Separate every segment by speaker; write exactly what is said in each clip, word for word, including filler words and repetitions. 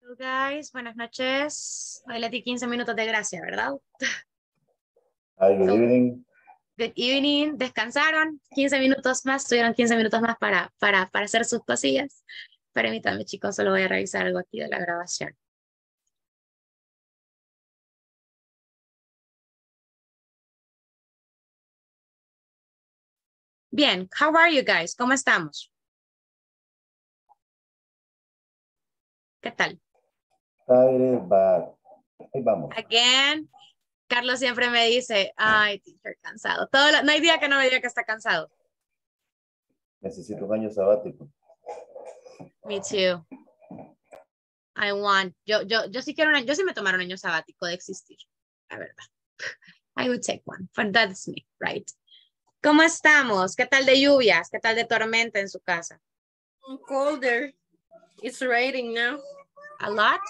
Speaker 1: Hello guys, buenas noches. Hoy les di quince minutos de gracia, ¿verdad?
Speaker 2: Hi, good
Speaker 1: So,
Speaker 2: evening.
Speaker 1: good evening. Descansaron quince minutos más, tuvieron quince minutos más para, para, para hacer sus cosillas. Permítanme, chicos, solo voy a revisar algo aquí de la grabación. Bien, how are you guys? ¿Cómo estamos? ¿Qué tal?
Speaker 2: Tired, but ahí vamos.
Speaker 1: Again, Carlos siempre me dice, ay, teacher, cansado. Todo lo- no hay día que no me diga que está cansado.
Speaker 2: Necesito un año sabático.
Speaker 1: Me too. I want. Yo, yo, yo sí quiero un año, yo sí me tomaron un año sabático de existir, la verdad. I would take one, but that's me, right? ¿Cómo estamos? ¿Qué tal de lluvias? ¿Qué tal de tormenta en su casa?
Speaker 3: Colder. It's raining now.
Speaker 1: A lot?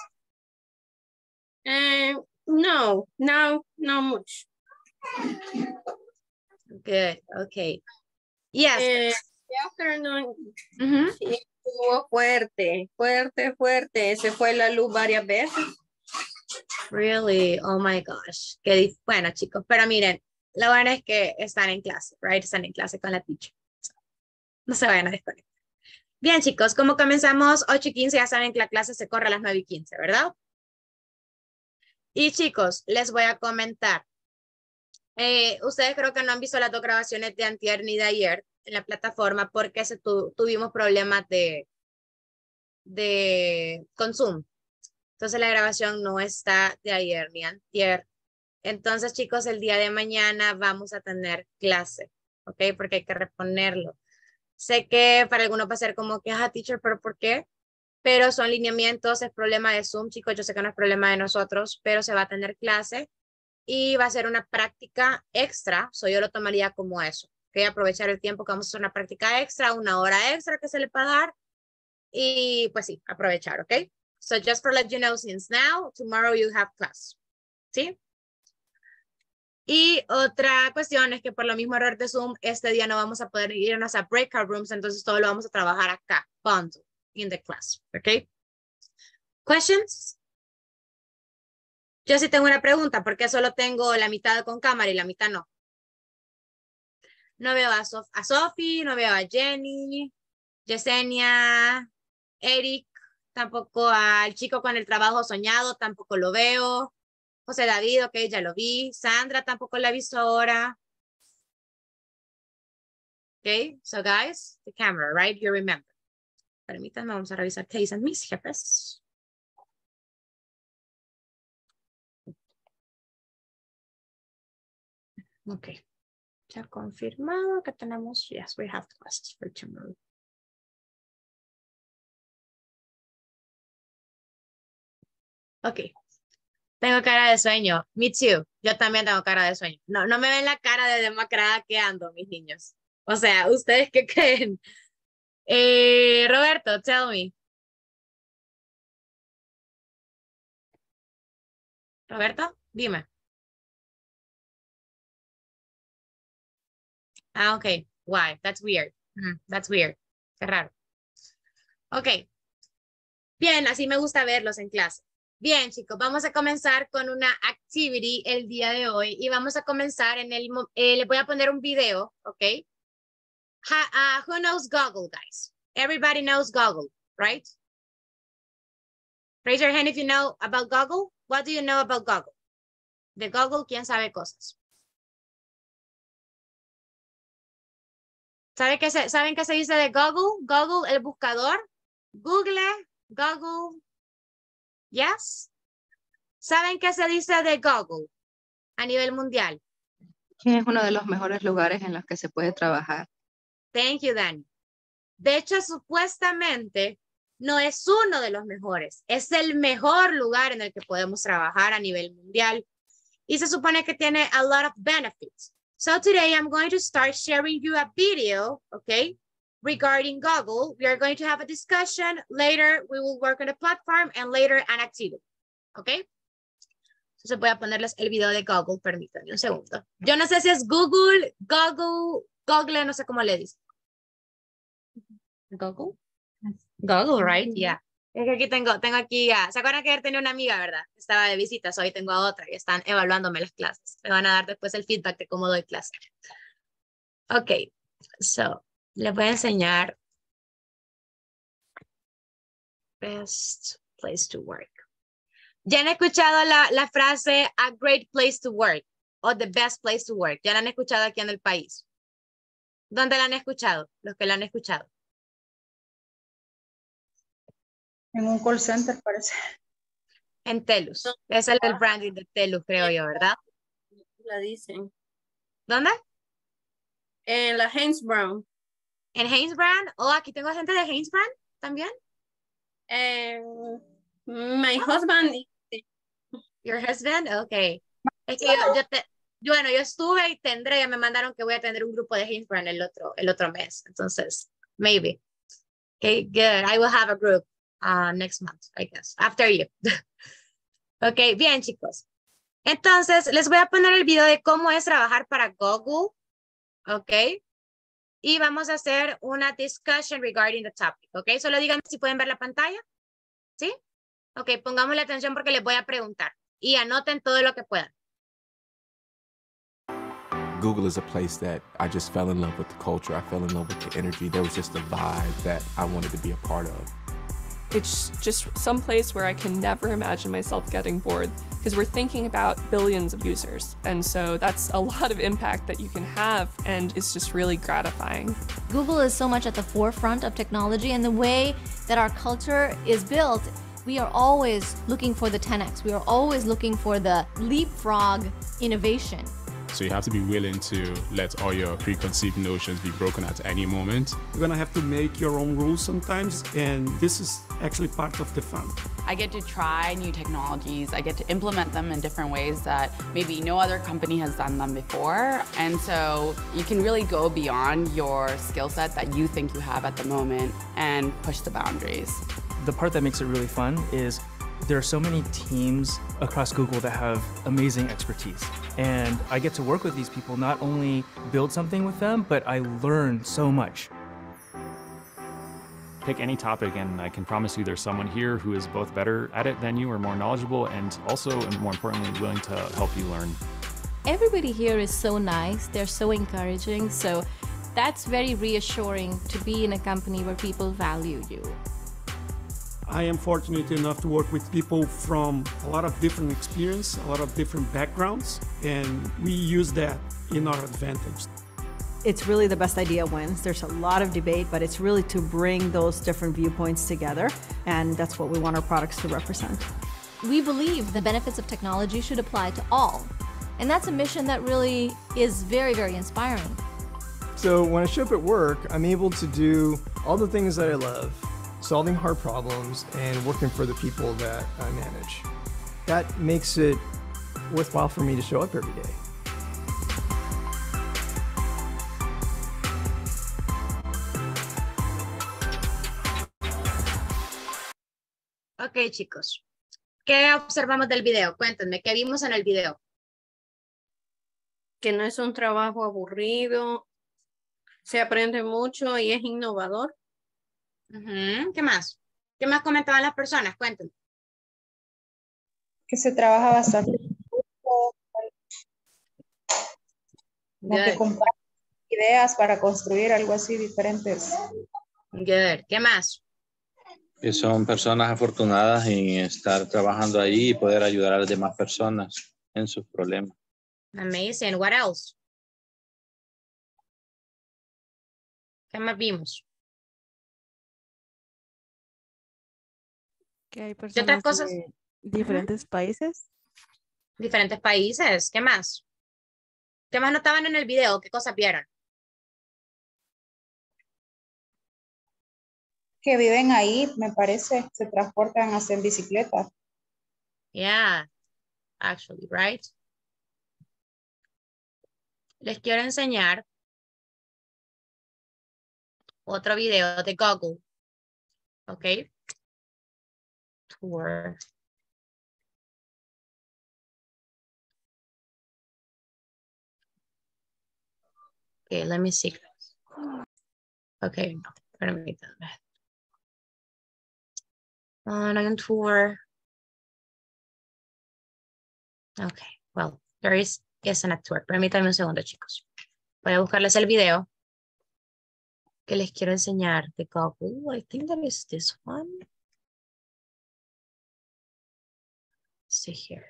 Speaker 3: Uh, no, no, no much.
Speaker 1: Good, okay. Yes.
Speaker 3: Eh, the afternoon
Speaker 1: Mhm.
Speaker 3: sí, estuvo fuerte, fuerte, fuerte. Se fue la luz varias veces.
Speaker 1: Really? Oh my gosh. Qué dif- bueno, chicos, pero miren, lo bueno es que están en clase, right? Están en clase con la teacher. No se vayan a desconectar. Bien, chicos, como comenzamos ocho y quince, ya saben que la clase se corre a las nueve y quince, ¿verdad? Y chicos, les voy a comentar. Eh, ustedes creo que no han visto las dos grabaciones de antier ni de ayer en la plataforma porque se tu- tuvimos problemas de, de con Zoom. Entonces la grabación no está de ayer ni antier. Entonces, chicos, el día de mañana vamos a tener clase, ¿ok? Porque hay que reponerlo. Sé que para algunos va a ser como que, ah, teacher, ¿pero por qué? Pero son lineamientos, es problema de Zoom, chicos. Yo sé que no es problema de nosotros, pero se va a tener clase y va a ser una práctica extra. So yo lo tomaría como eso, ¿ok? Aprovechar el tiempo que vamos a hacer una práctica extra, una hora extra que se le va a dar y pues sí, aprovechar, ¿ok? So just for let you know, since now, tomorrow you have class, ¿sí? Y otra cuestión es que por lo mismo error de Zoom, este día no vamos a poder irnos a breakout rooms, entonces todo lo vamos a trabajar acá, bundle, in the class, ¿ok? Questions? Yo sí tengo una pregunta, porque solo tengo la mitad con cámara y la mitad no. No veo a, Sof a Sophie, no veo a Jenny, Yesenia, Eric, tampoco al chico con el trabajo soñado, tampoco lo veo. José David, ok, ya lo vi. Sandra tampoco la he visto ahora. Ok, so guys, the camera, right? You remember. Permítanme, vamos a revisar qué dicen mis jefes. Ok, ya confirmado que tenemos, yes, we have classes for tomorrow. Ok, tengo cara de sueño. Me too. Yo también tengo cara de sueño. No, no me ven la cara de demacrada que ando, mis niños. O sea, ¿ustedes qué creen? Eh, Roberto, tell me. Roberto, dime. Ah, ok. Why? That's weird. Mm, that's weird. Qué raro. Ok. Bien, así me gusta verlos en clase. Bien, chicos, vamos a comenzar con una activity el día de hoy y vamos a comenzar en el, mo- eh, les voy a poner un video, ¿ok? Ha- uh, who knows Google, guys? Everybody knows Google, right? Raise your hand if you know about Google. What do you know about Google? De Google, ¿quién sabe cosas? ¿Sabe qué se, ¿Saben qué se dice de Google? Google, el buscador. Google, Google. Yes. ¿Saben qué se dice de Google a nivel mundial?
Speaker 4: Es uno de los mejores lugares en los que se puede trabajar.
Speaker 1: Thank you, Dani. De hecho, supuestamente no es uno de los mejores, es el mejor lugar en el que podemos trabajar a nivel mundial. Y se supone que tiene a lot of benefits. So today I'm going to start sharing you a video, okay, regarding Google. We are going to have a discussion. Later, we will work on the platform and later an activity, okay? Entonces voy a ponerles el video de Google, permítanme un segundo. Yo no sé si es Google, Google, Google, no sé cómo le dicen. Google? Google, right? Yeah. Es que aquí tengo, tengo aquí, a, ¿se acuerdan que ayer tenía una amiga, verdad? Estaba de visitas, hoy tengo a otra y están evaluándome las clases. Me van a dar después el feedback de cómo doy clase. Ok, so, les voy a enseñar best place to work. ¿Ya han escuchado la, la frase a great place to work o the best place to work? ¿Ya la han escuchado aquí en el país? ¿Dónde la han escuchado? Los que la han escuchado.
Speaker 5: En un call center parece.
Speaker 1: En Telus. Es el del branding de Telus, creo yo, ¿verdad?
Speaker 3: La dicen.
Speaker 1: ¿Dónde?
Speaker 3: En la Haynes Brown.
Speaker 1: En Hainesbrand. Oh, aquí tengo gente de Hainesbrand también.
Speaker 3: Eh, my husband.
Speaker 1: Your husband, okay. Es que yo, yo te, yo, bueno, yo estuve y tendré, ya me mandaron que voy a tener un grupo de Hainesbrand el otro, el otro mes. Entonces, maybe. Okay, good. I will have a group uh, next month, I guess, after you. Ok, bien, chicos. Entonces, les voy a poner el video de cómo es trabajar para Google. Ok. Y vamos a hacer una discussion regarding the topic. Ok, solo díganme si pueden ver la pantalla. ¿Sí? Ok, pongámosle atención porque les voy a preguntar. Y anoten todo lo que puedan.
Speaker 6: Google is a place that I just fell in love with the culture. I fell in love with the energy. There was just a vibe that I wanted to be a part of.
Speaker 7: It's just some place where I can never imagine myself getting bored because we're thinking about billions of users. And so that's a lot of impact that you can have, and it's just really gratifying.
Speaker 8: Google is so much at the forefront of technology, and the way that our culture is built, we are always looking for the ten X. We are always looking for the leapfrog innovation.
Speaker 9: So you have to be willing to let all your preconceived notions be broken at any moment.
Speaker 10: You're gonna have to make your own rules sometimes, and this is actually part of the fun.
Speaker 11: I get to try new technologies. I get to implement them in different ways that maybe no other company has done them before. And so you can really go beyond your skill set that you think you have at the moment and push the boundaries.
Speaker 12: The part that makes it really fun is there are so many teams across Google that have amazing expertise. And I get to work with these people, not only build something with them, but I learn so much.
Speaker 13: Pick any topic and I can promise you there's someone here who is both better at it than you or more knowledgeable and also, and more importantly, willing to help you learn.
Speaker 8: Everybody here is so nice. They're so encouraging. So that's very reassuring to be in a company where people value you.
Speaker 10: I am fortunate enough to work with people from a lot of different experience, a lot of different backgrounds, and we use that in our advantage.
Speaker 14: It's really the best idea wins. There's a lot of debate, but it's really to bring those different viewpoints together, and that's what we want our products to represent.
Speaker 8: We believe the benefits of technology should apply to all, and that's a mission that really is very, very inspiring.
Speaker 15: So when I show up at work, I'm able to do all the things that I love, solving hard problems and working for the people that I manage. That makes it worthwhile for me to show up every day.
Speaker 1: Ok, chicos. ¿Qué observamos del video? Cuéntenme, ¿qué vimos en el video?
Speaker 3: Que no es un trabajo aburrido, se aprende mucho y es innovador.
Speaker 1: Uh-huh. ¿Qué más? ¿Qué más comentaban las personas? Cuéntenme.
Speaker 5: Que se trabaja bastante. Que comparten ideas para construir algo así diferentes.
Speaker 1: Good. ¿Qué más?
Speaker 16: Que son personas afortunadas en estar trabajando ahí y poder ayudar a las demás personas en sus problemas.
Speaker 1: Amazing. What else? ¿Qué más vimos?
Speaker 17: Que hay
Speaker 1: ¿Qué otras
Speaker 17: personas
Speaker 1: cosas?
Speaker 17: de diferentes uh-huh. países.
Speaker 1: Diferentes países. ¿Qué más? ¿Qué más notaban en el video? ¿Qué cosas vieron?
Speaker 5: Que viven ahí, me parece, se transportan hasta en bicicleta.
Speaker 1: Yeah, actually, right? Les quiero enseñar otro video de Google. Ok. Tour. Okay, let me see. Okay, no, permítanme. Uh, no hay un tour. Okay, well, there is isn't a tour. Permítanme un segundo, chicos. Voy a buscarles el video que les quiero enseñar de Google. I think that is this one. Let's see here.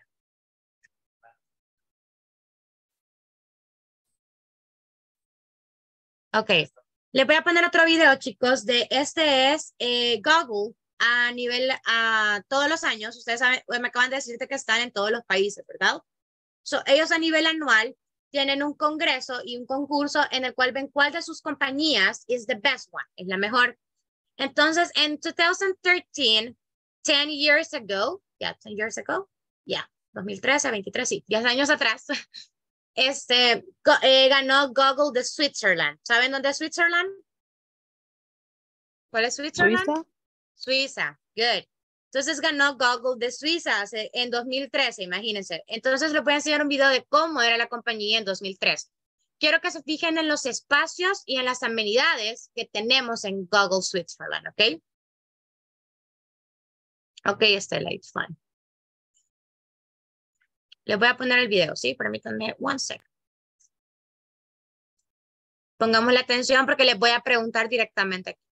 Speaker 1: Ok, les voy a poner otro video, chicos, de este es eh, Google a nivel, a todos los años. Ustedes saben, me acaban de decirte que están en todos los países, ¿verdad? So, ellos a nivel anual tienen un congreso y un concurso en el cual ven cuál de sus compañías is the best one, es la mejor. Entonces, en two thousand thirteen, ten years ago, yeah, ten years ago, yeah, dos mil trece, veintitrés, sí, diez años atrás, este, eh, ganó Google de Switzerland. ¿Saben dónde es Switzerland? ¿Cuál es Switzerland?
Speaker 17: Suiza.
Speaker 1: Suiza, good. Entonces ganó Google de Suiza hace- en dos mil trece, imagínense. Entonces les voy a enseñar un video de cómo era la compañía en dos mil tres. Quiero que se fijen en los espacios y en las amenidades que tenemos en Google Switzerland, ¿ok? Ok, Estela, it's fine. Les voy a poner el video, ¿sí? Permítanme one sec. Pongamos la atención porque les voy a preguntar directamente aquí.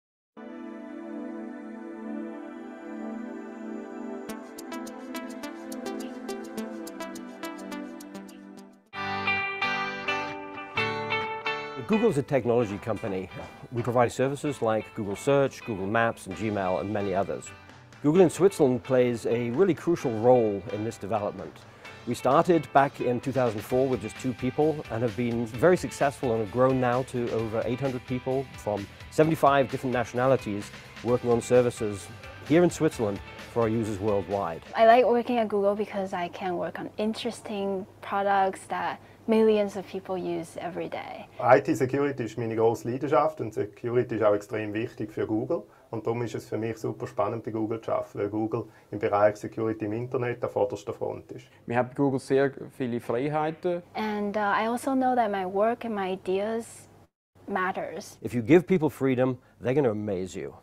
Speaker 18: Google's a technology company. We provide services like Google Search, Google Maps, and Gmail, and many others. Google in Switzerland plays a really crucial role in this development. We started back in two thousand four with just two people and have been very successful and have grown now to over eight hundred people from seventy-five different nationalities working on services here in Switzerland for our users worldwide.
Speaker 19: I like working at Google because I can work on interesting products that millions of people use every day.
Speaker 20: I T Security ist meine grosse Leidenschaft und Security ist auch extrem wichtig für Google. Und darum ist es für mich super spannend, bei Google zu arbeiten, weil Google im Bereich Security im Internet an vorderster Front ist.
Speaker 21: Wir haben bei Google sehr viele Freiheiten.
Speaker 19: And uh, I also know that my work and my ideas matters.
Speaker 18: If you give people freedom, they're going to amaze you.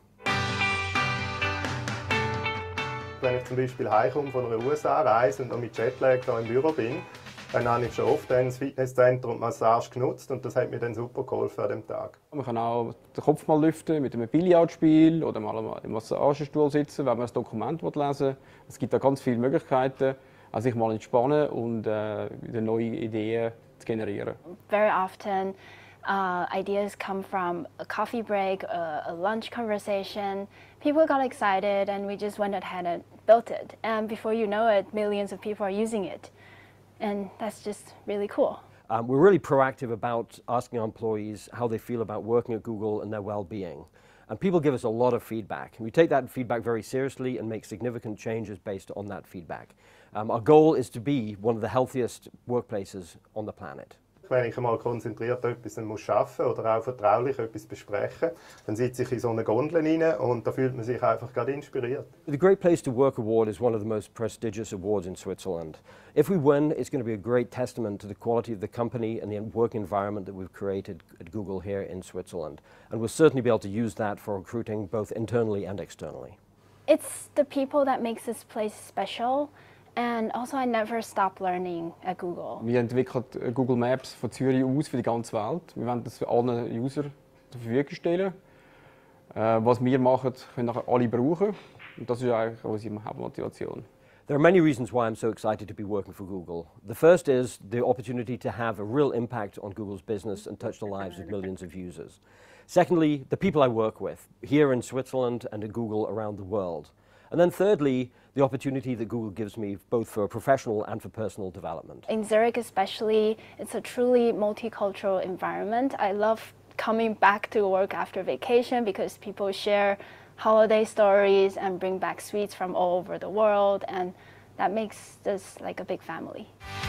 Speaker 20: Wenn ich zum Beispiel heimkomme von einer U S A-Reise und noch mit Jetlag hier im Büro bin, dann habe ich schon oft das Fitnesscenter und Massage genutzt und das hat mir dann super geholfen an dem Tag.
Speaker 21: Man kann auch den Kopf mal lüften mit einem Billardspiel oder mal im Massagestuhl sitzen, wenn man ein Dokument lesen will. Es gibt da ganz viele Möglichkeiten, also sich mal entspannen und äh, wieder neue Ideen zu generieren.
Speaker 19: Very often uh, ideas come from a coffee break, a, a lunch conversation. People got excited and we just went ahead and built it. And before you know it, millions of people are using it. And that's just really cool.
Speaker 18: Um, we're really proactive about asking our employees how they feel about working at Google and their well-being. And people give us a lot of feedback. We take that feedback very seriously and make significant changes based on that feedback. Um, our goal is to be one of the healthiest workplaces on the planet.
Speaker 20: Wenn ich einmal konzentriert etwas arbeiten muss oder auch vertraulich etwas besprechen, dann sitze ich in so eine Gondel rein und da fühlt man sich einfach gerade inspiriert.
Speaker 18: The Great Place to Work Award is one of the most prestigious awards in Switzerland. If we win, it's going to be a great testament to the quality of the company and the work environment that we've created at Google here in Switzerland. And we'll certainly be able to use that for recruiting both internally and externally.
Speaker 19: It's the people that makes this place special. And also I never stop learning at Google.
Speaker 21: Wir entwickeln Google Maps von Zürich aus für die ganze Welt. Wir wollen das für alle User zur Verfügung stellen. Äh, was wir machen, können nachher alle brauchen. Und das ist eigentlich unsere Hauptmotivation.
Speaker 18: There are many reasons why I'm so excited to be working for Google. The first is the opportunity to have a real impact on Google's business and touch the lives of millions of users. Secondly, the people I work with here in Switzerland and at Google around the world. And then thirdly, the opportunity that Google gives me both for professional and for personal development.
Speaker 19: In Zurich especially, it's a truly multicultural environment. I love coming back to work after vacation because people share holiday stories and bring back sweets from all over the world, and that makes this like a big family.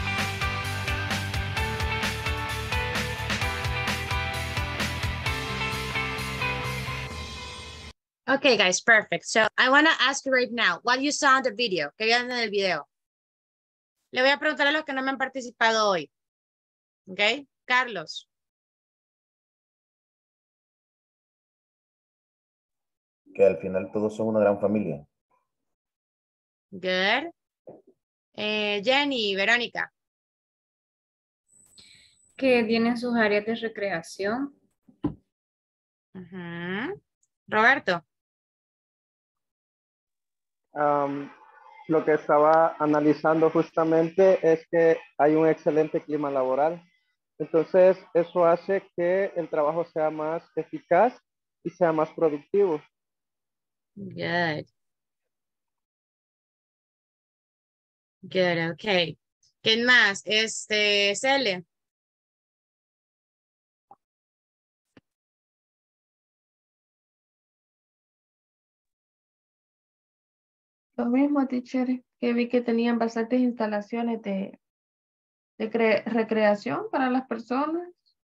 Speaker 1: Okay, guys, perfect. So I want to ask you right now, what you saw in the video, que vieron en el video. Le voy a preguntar a los que no me han participado hoy. Okay, Carlos.
Speaker 2: Que al final todos son una gran familia.
Speaker 1: Good. Eh, Jenny, Verónica.
Speaker 4: Que tienen sus áreas de recreación.
Speaker 1: Uh-huh. Roberto.
Speaker 22: Um, lo que estaba analizando justamente es que hay un excelente clima laboral. Entonces, eso hace que el trabajo sea más eficaz y sea más productivo.
Speaker 1: Good. Good, okay. ¿Quién más? Este, Cele.
Speaker 23: Lo mismo, teacher, que vi que tenían bastantes instalaciones de, de cre- recreación para las personas.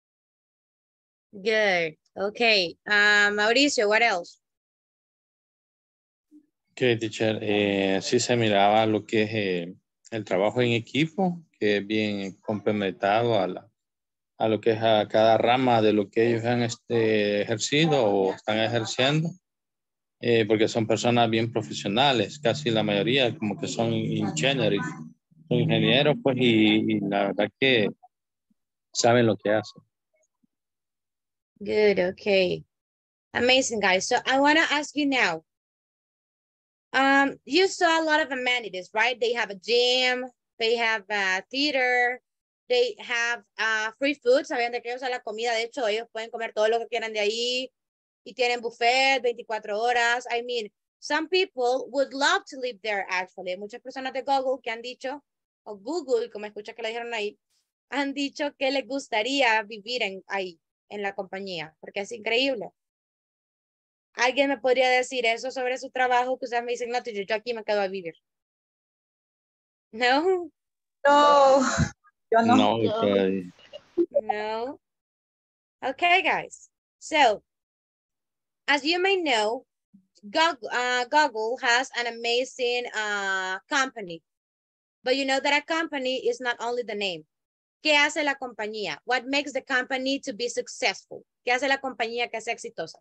Speaker 1: Good. Okay. Uh, Mauricio, what else?
Speaker 16: Ok, teacher. Eh, sí se miraba lo que es eh, el trabajo en equipo, que es bien complementado a, la, a lo que es a cada rama de lo que ellos han este, ejercido o están ejerciendo, eh, porque son personas bien profesionales, casi la mayoría como que son ingenieros, son ingenieros pues y, y la verdad que saben lo que hacen.
Speaker 1: Good, okay. Amazing, guys. So I want to ask you now. Um, you saw a lot of amenities, right? They have a gym, they have a theater, they have uh, free food. Sabían de que ellos a la comida, de hecho, ellos pueden comer todo lo que quieran de ahí y tienen buffet veinticuatro horas. I mean, some people would love to live there, actually. Hay muchas personas de Google que han dicho, o Google, como escucha que le dijeron ahí, han dicho que les gustaría vivir en, ahí, en la compañía, porque es increíble. ¿Alguien me podría decir eso sobre su trabajo? Que ustedes me dicen, no, yo, yo aquí me quedo a vivir. No.
Speaker 5: No. Yo no.
Speaker 16: No, okay.
Speaker 1: No. Okay, guys. So, as you may know, Google, uh, Google has an amazing uh, company. But you know that a company is not only the name. ¿Qué hace la compañía? What makes the company to be successful? ¿Qué hace la compañía que sea exitosa?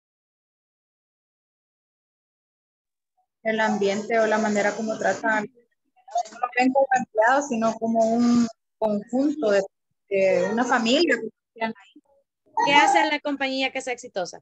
Speaker 5: El ambiente o la manera como tratan, no lo ven como empleados, sino como un conjunto de, de una familia.
Speaker 1: ¿Qué hace la compañía que sea exitosa?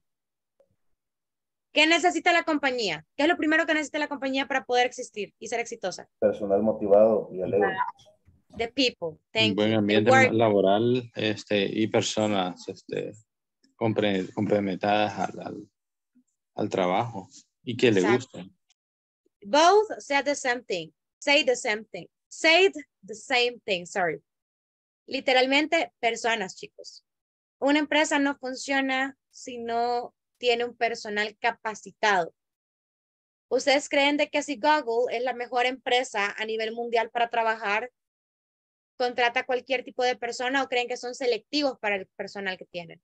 Speaker 1: ¿Qué necesita la compañía? ¿Qué es lo primero que necesita la compañía para poder existir y ser exitosa?
Speaker 2: Personal motivado y alegre.
Speaker 1: The people. Thank
Speaker 16: Un buen
Speaker 1: you.
Speaker 16: ambiente
Speaker 1: The work.
Speaker 16: laboral este, y personas este, compre- complementadas al, al, al trabajo y que le
Speaker 1: Exacto.
Speaker 16: gusten.
Speaker 1: Both say the same thing. Say the same thing. Say the same thing. Sorry. Literalmente, personas, chicos. Una empresa no funciona si no tiene un personal capacitado. ¿Ustedes creen de que si Google es la mejor empresa a nivel mundial para trabajar, contrata cualquier tipo de persona o creen que son selectivos para el personal que tienen?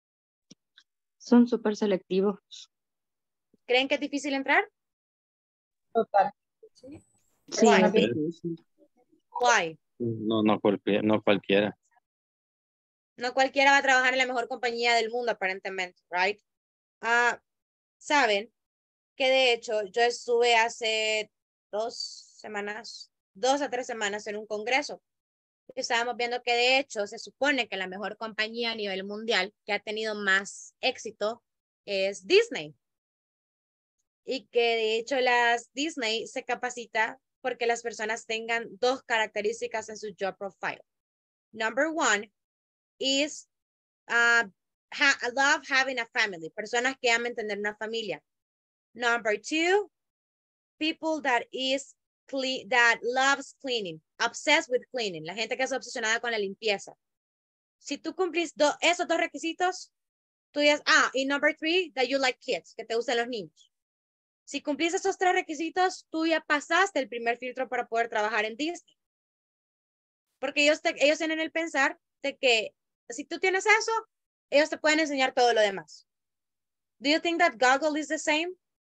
Speaker 17: Son súper selectivos.
Speaker 1: ¿Creen que es difícil entrar?
Speaker 5: Total.
Speaker 17: Sí,
Speaker 1: Why?
Speaker 17: es difícil.
Speaker 1: Why?
Speaker 16: No, no, cualquiera, no cualquiera.
Speaker 1: No cualquiera va a trabajar en la mejor compañía del mundo, aparentemente, right? Ah, saben que de hecho yo estuve hace dos semanas, dos a tres semanas en un congreso. Estábamos viendo que de hecho se supone que la mejor compañía a nivel mundial que ha tenido más éxito es Disney. Y que de hecho las Disney se capacita porque las personas tengan dos características en su job profile. Number one is uh, ha love having a family. Personas que aman tener una familia. Number two, people that is clean, that loves cleaning, obsessed with cleaning. La gente que es obsesionada con la limpieza. Si tú cumplís do, esos dos requisitos, tú dices, ah, y number three, that you like kids, que te gustan los niños. Si cumplís esos tres requisitos, tú ya pasaste el primer filtro para poder trabajar en Disney. Porque ellos, te, ellos tienen el pensar de que si tú tienes eso, ellos te pueden enseñar todo lo demás. Do you think that Google is the same?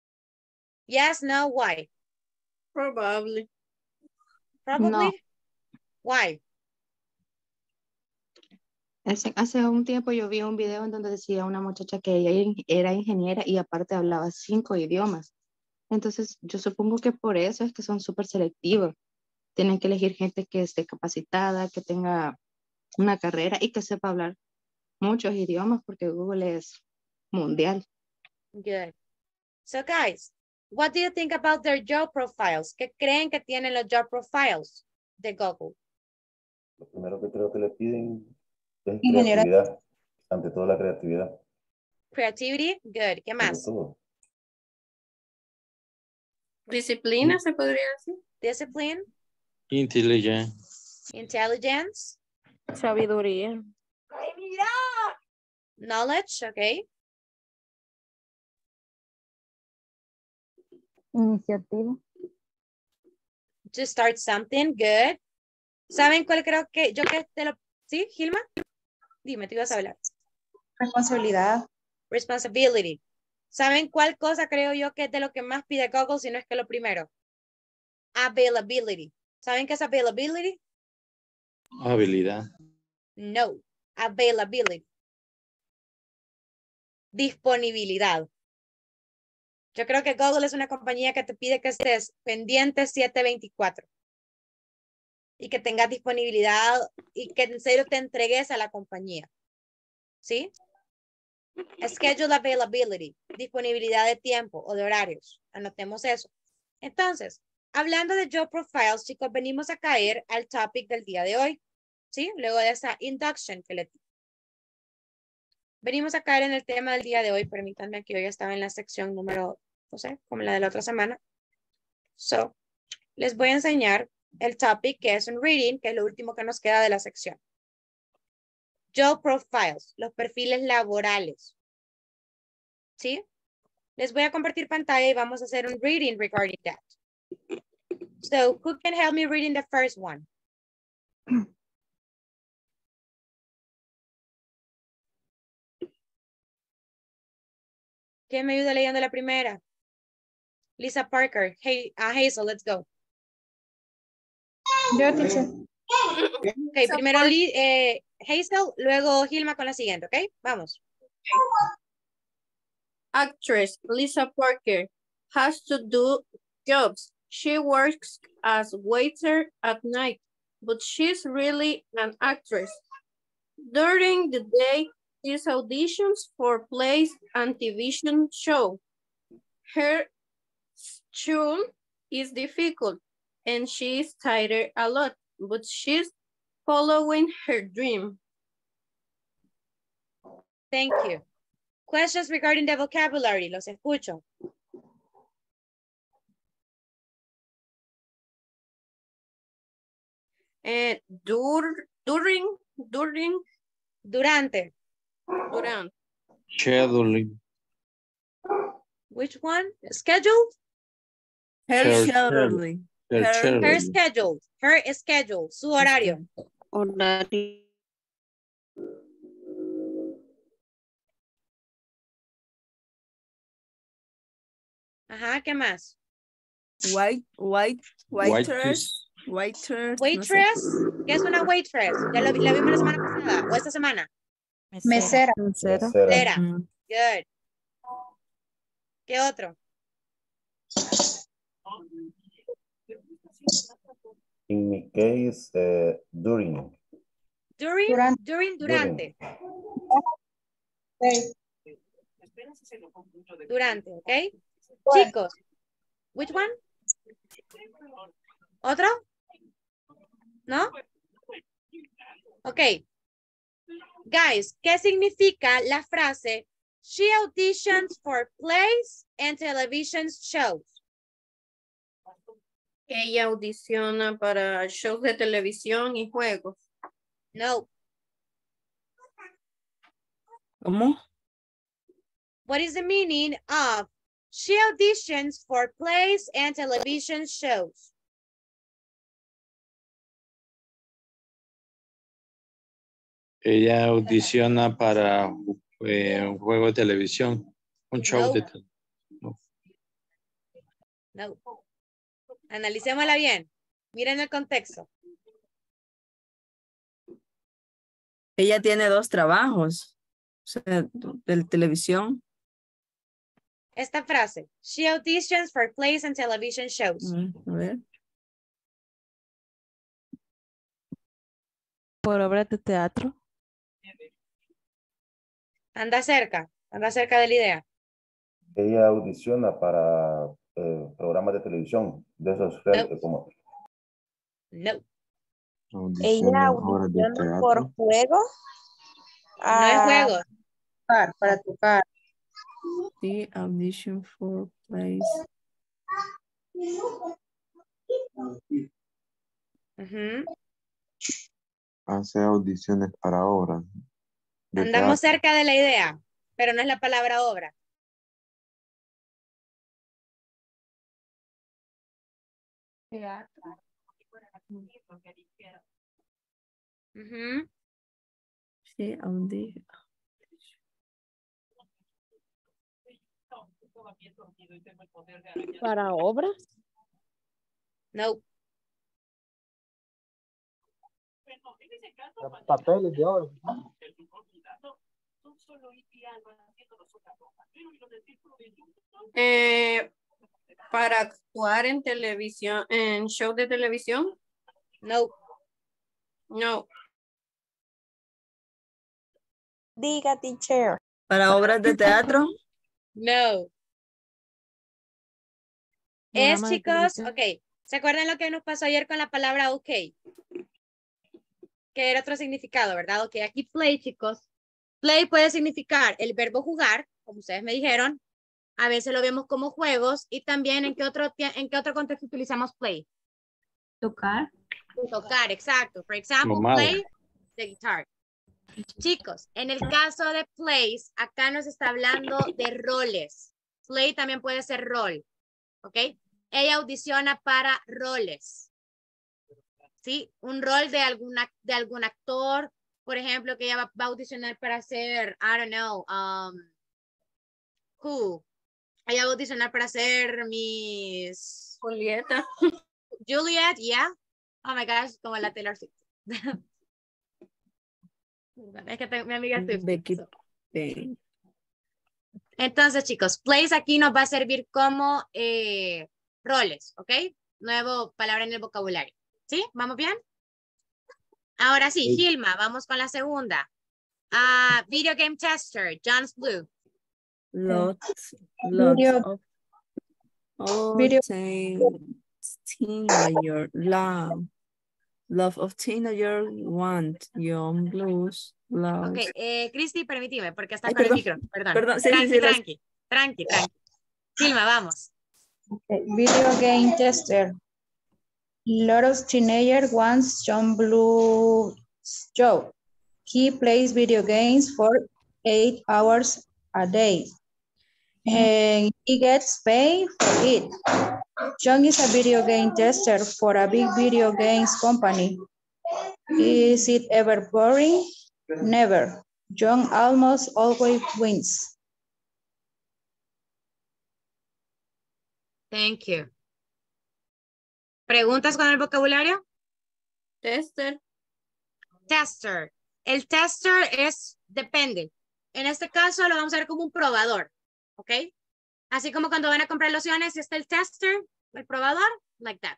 Speaker 1: Yes, no, why?
Speaker 3: Probably.
Speaker 1: Probably?
Speaker 17: No.
Speaker 1: Why?
Speaker 17: Hace, hace un tiempo yo vi un video en donde decía una muchacha que ella era ingeniera y aparte hablaba cinco idiomas. Entonces, yo supongo que por eso es que son súper selectivos. Tienen que elegir gente que esté capacitada, que tenga una carrera y que sepa hablar muchos idiomas porque Google es mundial.
Speaker 1: Good. So guys, what do you think about their job profiles? ¿Qué creen que tienen los job profiles de Google?
Speaker 2: Lo primero que creo que le piden es
Speaker 1: Ingeniera.
Speaker 2: creatividad, ante todo la creatividad.
Speaker 1: Creativity, good. ¿Qué más?
Speaker 2: Sobre todo.
Speaker 3: Disciplina, se podría decir.
Speaker 1: Discipline,
Speaker 16: Intelligent.
Speaker 1: intelligence,
Speaker 3: Sabiduría.
Speaker 1: knowledge, okay.
Speaker 6: Iniciativa.
Speaker 1: To start something, good. ¿Saben cuál creo que yo que te lo... ¿Sí, Gilma? Dime, te ibas a hablar.
Speaker 5: Responsabilidad.
Speaker 1: Responsibility. ¿Saben cuál cosa creo yo que es de lo que más pide Google, si no es que lo primero? Availability. ¿Saben qué es availability?
Speaker 16: Habilidad.
Speaker 1: No. Availability. Disponibilidad. Yo creo que Google es una compañía que te pide que estés pendiente siete veinticuatro. Y que tengas disponibilidad y que en serio te entregues a la compañía. ¿Sí? Schedule availability, disponibilidad de tiempo o de horarios. Anotemos eso. Entonces, hablando de job profiles, chicos, venimos a caer al topic del día de hoy. ¿Sí? Luego de esa induction que le di. Venimos a caer en el tema del día de hoy. Permítanme que hoy estaba en la sección número, no sé, como la de la otra semana. So, les voy a enseñar el topic que es un reading, que es lo último que nos queda de la sección. Job profiles, los perfiles laborales. ¿Sí? Les voy a compartir pantalla y vamos a hacer un reading regarding that. So, who can help me reading the first one? ¿Quién me ayuda leyendo la primera? Lisa Parker. Hey, uh, Hazel, let's go.
Speaker 5: Yo, teacher.
Speaker 1: Ok, primero Lee, eh, Hazel, luego Gilma con la siguiente, ¿ok? Vamos.
Speaker 3: Actress Lisa Parker has to do jobs. She works as waiter at night, but she's really an actress. During the day, she's auditions for plays and T V show. Her school is difficult and she is tired a lot, but she's following her dream.
Speaker 1: Thank you. Questions regarding the vocabulary. Los escucho.
Speaker 3: Eh, dur, during, during,
Speaker 1: Durante.
Speaker 3: durante.
Speaker 16: Scheduling.
Speaker 1: Which one? Scheduled?
Speaker 3: Her
Speaker 16: Her
Speaker 3: scheduling.
Speaker 16: Her
Speaker 1: Her
Speaker 16: scheduling.
Speaker 1: scheduled. Her schedule. Su horario.
Speaker 3: Horario.
Speaker 1: Ajá, ¿qué más?
Speaker 7: White, white, waitress, waitress. no sé.
Speaker 1: Waitress. ¿Qué es una waitress? Ya lo, vi- la vimos la semana pasada o esta semana.
Speaker 5: Mesera.
Speaker 7: Mesera.
Speaker 1: Mesera.
Speaker 7: Mm.
Speaker 1: Good. ¿Qué otro?
Speaker 2: In my case, eh, during.
Speaker 1: During,
Speaker 5: Durante.
Speaker 1: during, durante.
Speaker 5: Okay.
Speaker 1: Durante, ¿ok? Chicos, which one? ¿Otro? ¿No? Ok. Guys, ¿qué significa la frase she auditions for plays and television shows?
Speaker 3: Ella audiciona para shows de televisión y juegos.
Speaker 1: No.
Speaker 7: ¿Cómo?
Speaker 1: What is the meaning of she auditions for plays and television shows?
Speaker 16: Ella audiciona para eh, un juego de televisión. Un show
Speaker 1: No.
Speaker 16: de televisión.
Speaker 1: No. Analicémosla bien. Miren el contexto.
Speaker 7: Ella tiene dos trabajos. O sea, de televisión.
Speaker 1: esta frase. She auditions for plays and television shows.
Speaker 7: Mm, a ver. Por obras de teatro.
Speaker 1: Anda cerca, anda cerca de la idea.
Speaker 2: Ella audiciona para eh, programas de televisión, de esos reality, como...
Speaker 1: No.
Speaker 6: Ella audiciona por juego.
Speaker 1: No es juego.
Speaker 5: Para, para tocar.
Speaker 7: The audition for plays.
Speaker 1: Ujú.
Speaker 9: Hace audiciones para obras. de
Speaker 1: Andamos
Speaker 9: teatro.
Speaker 1: cerca de la idea, pero no es la palabra obra.
Speaker 23: Teatro.
Speaker 1: Ujú.
Speaker 7: Sí, audition.
Speaker 6: ¿Para obras?
Speaker 1: No.
Speaker 22: Papeles de obra.
Speaker 3: Eh, para actuar en televisión, en show de televisión.
Speaker 1: No.
Speaker 3: No.
Speaker 6: Diga, teacher.
Speaker 7: Para obras de teatro.
Speaker 1: No. Es,
Speaker 7: Programa de
Speaker 1: chicos,
Speaker 7: televisión.
Speaker 1: ok. ¿Se acuerdan lo que nos pasó ayer con la palabra ok? Que era otro significado, ¿verdad? Ok, aquí play, chicos. Play puede significar el verbo jugar, como ustedes me dijeron. A veces lo vemos como juegos. Y también, ¿en qué otro, en qué otro contexto utilizamos play?
Speaker 4: Tocar.
Speaker 1: Tocar, exacto. For example,
Speaker 16: Normal.
Speaker 1: play the guitar. Chicos, en el caso de plays, acá nos está hablando de roles. Play también puede ser rol. ¿Ok? Ella audiciona para roles. ¿Sí? Un rol de, alguna, de algún actor, por ejemplo, que ella va, va a audicionar para ser, I don't know, um, who? Ella va a audicionar para ser Miss...
Speaker 3: Julieta.
Speaker 1: Juliet, yeah. Oh my gosh, como la Taylor Swift. Es que tengo, mi amiga es Swift.
Speaker 7: Becky
Speaker 1: so.
Speaker 7: Payne.
Speaker 1: Entonces, chicos, plays aquí nos va a servir como eh, roles, ¿ok? Nuevo palabra en el vocabulario. ¿Sí? ¿Vamos bien? Ahora sí,
Speaker 9: Sí.
Speaker 1: Gilma, vamos con la segunda. Ah, video game tester, John's Blue.
Speaker 7: Lots, lots
Speaker 5: Video-
Speaker 7: of oh,
Speaker 5: video-
Speaker 7: teen- teenager love, love of teenager want young blues, love.
Speaker 1: Ok, eh, Cristi, permíteme, porque está
Speaker 7: Ay,
Speaker 1: con
Speaker 7: perdón,
Speaker 1: el micro. Perdón.
Speaker 7: perdón, sí, sí,
Speaker 1: tranqui,
Speaker 7: sí, las-
Speaker 1: tranqui, tranqui, tranqui. Gilma, vamos.
Speaker 5: Okay, Video game tester. Lot of teenager wants John Blue job. He plays video games for eight hours a day. And he gets paid for it. John is a video game tester for a big video games company. Is it ever boring? Never. John almost always wins.
Speaker 1: Thank you. ¿Preguntas con el vocabulario?
Speaker 3: Tester.
Speaker 1: Tester. El tester es, depende. En este caso lo vamos a ver como un probador. ¿Ok? Así como cuando van a comprar lociones, está el tester, el probador, like that.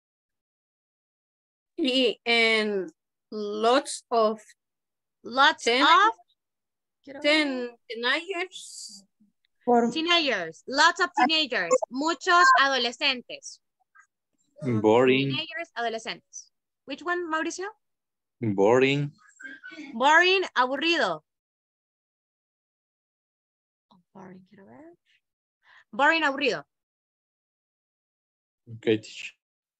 Speaker 3: Y en lots of.
Speaker 1: Lots
Speaker 3: ten,
Speaker 1: of.
Speaker 3: ten teenagers.
Speaker 5: For
Speaker 1: Teenagers. Lots of teenagers. Muchos adolescentes.
Speaker 16: Boring.
Speaker 1: Teenagers, adolescentes. Which one, Mauricio?
Speaker 16: Boring.
Speaker 1: Boring, aburrido. Oh, boring, quiero ver. Boring, aburrido.
Speaker 16: Okay, teacher.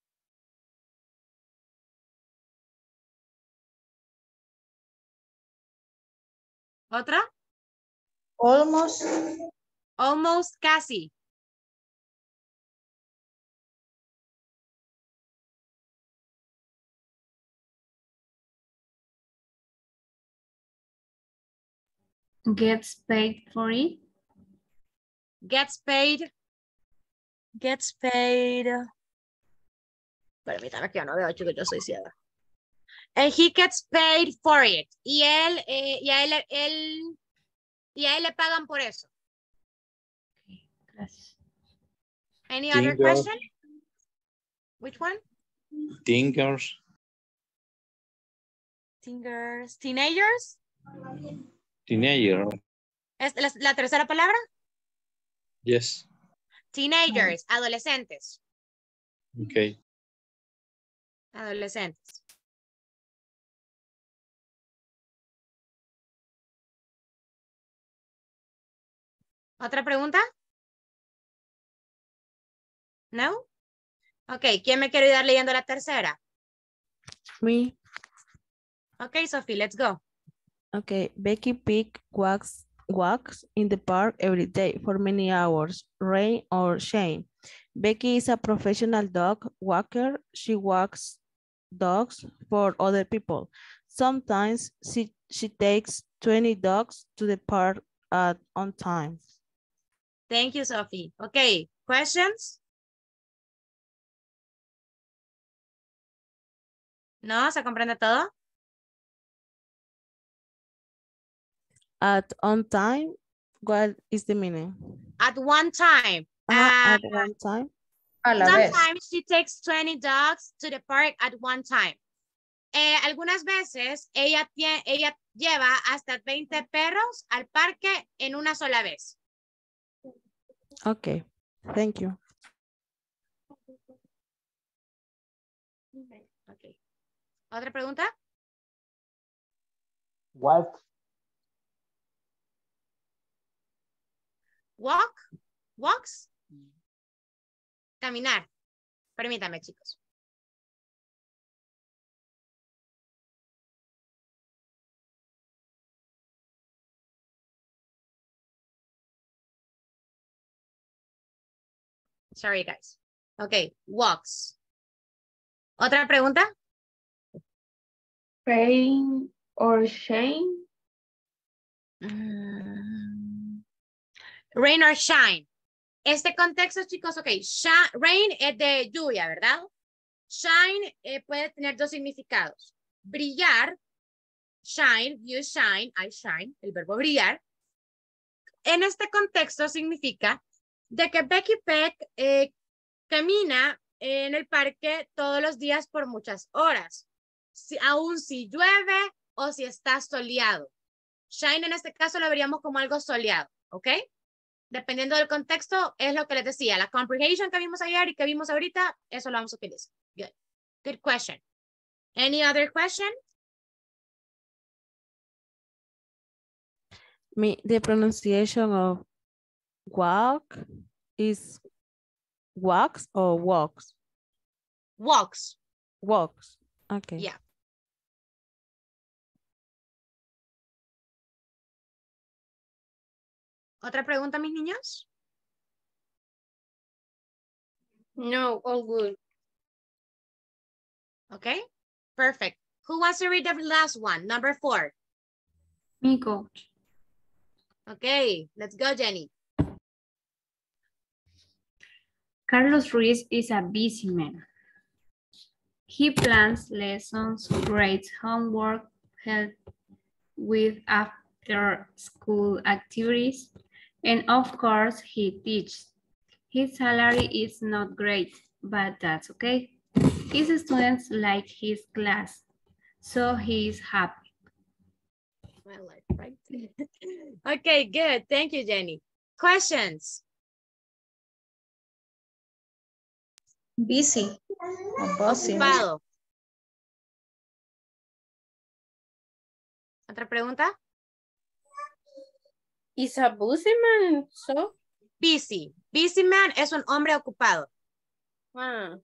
Speaker 1: ¿Otra?
Speaker 5: almost.
Speaker 1: Almost, casi.
Speaker 4: Gets paid for it.
Speaker 1: Gets paid. Gets paid. Permítame que yo no veo, chicos, yo soy ciega. And he gets paid for it. Y él, eh, y a él, él, y a él le pagan por eso.
Speaker 4: Gracias.
Speaker 1: Any other
Speaker 16: Fingers.
Speaker 1: question? Which one?
Speaker 16: Fingers.
Speaker 1: Tingers. Teenagers.
Speaker 16: Teenager.
Speaker 1: ¿Es la, la tercera palabra?
Speaker 16: Yes.
Speaker 1: Teenagers. Adolescentes.
Speaker 16: Okay.
Speaker 1: Adolescentes. ¿Otra pregunta? ¿No? Ok, ¿quién me quiere ayudar leyendo la tercera?
Speaker 11: Me.
Speaker 1: Ok, Sophie, let's go.
Speaker 11: Okay, Becky Pig walks walks in the park every day for many hours, rain or shine. Becky is a professional dog walker. She walks dogs for other people. Sometimes she, she takes twenty dogs to the park at on time.
Speaker 1: Thank you, Sophie. Okay, questions? ¿No? ¿Se comprende todo?
Speaker 11: At on time, what is the meaning?
Speaker 1: At one time.
Speaker 11: Ah,
Speaker 1: Uh,
Speaker 11: at one time.
Speaker 1: Sometimes she takes twenty dogs to the park at one time. Eh, algunas veces ella, tie- ella lleva hasta veinte perros al parque en una sola vez.
Speaker 11: Okay, thank you.
Speaker 1: Okay. ¿Otra pregunta?
Speaker 12: What?
Speaker 1: Walk, walks. Caminar. Permítame, chicos. Sorry, guys. Okay, walks. ¿Otra pregunta?
Speaker 23: Rain or shine.
Speaker 1: Mm. Rain or shine. Este contexto, chicos, ok. Shine, rain es de lluvia, ¿verdad? Shine eh, puede tener dos significados. Brillar, shine, you shine, I shine, el verbo brillar. En este contexto significa de que Becky Peck eh, camina en el parque todos los días por muchas horas. Si, aún si llueve o si está soleado. Shine en este caso lo veríamos como algo soleado, ¿ok? Dependiendo del contexto, es lo que les decía. La comprehension que vimos ayer y que vimos ahorita, eso lo vamos a utilizar. Good. Good question. Any other question?
Speaker 11: Me, the pronunciation of walk is walks or walks?
Speaker 1: Walks.
Speaker 11: Walks. Okay.
Speaker 1: Yeah. ¿Otra pregunta, mis niños?
Speaker 3: No, all good.
Speaker 1: Okay, perfect. Who wants to read the last one? Number four.
Speaker 4: Me, coach.
Speaker 1: Okay, let's go, Jenny.
Speaker 4: Carlos Ruiz is a busy man. He plans lessons, grades homework, help with after school activities, and of course he teaches. His salary is not great, but that's okay. His students like his class, so he is happy.
Speaker 1: Well, right. Okay, good. Thank you, Jenny. Questions?
Speaker 5: Busy.
Speaker 1: Ocupado. ¿Otra pregunta?
Speaker 3: Is a busy man, so?
Speaker 1: Busy. Busy man es un hombre ocupado.
Speaker 3: Ah.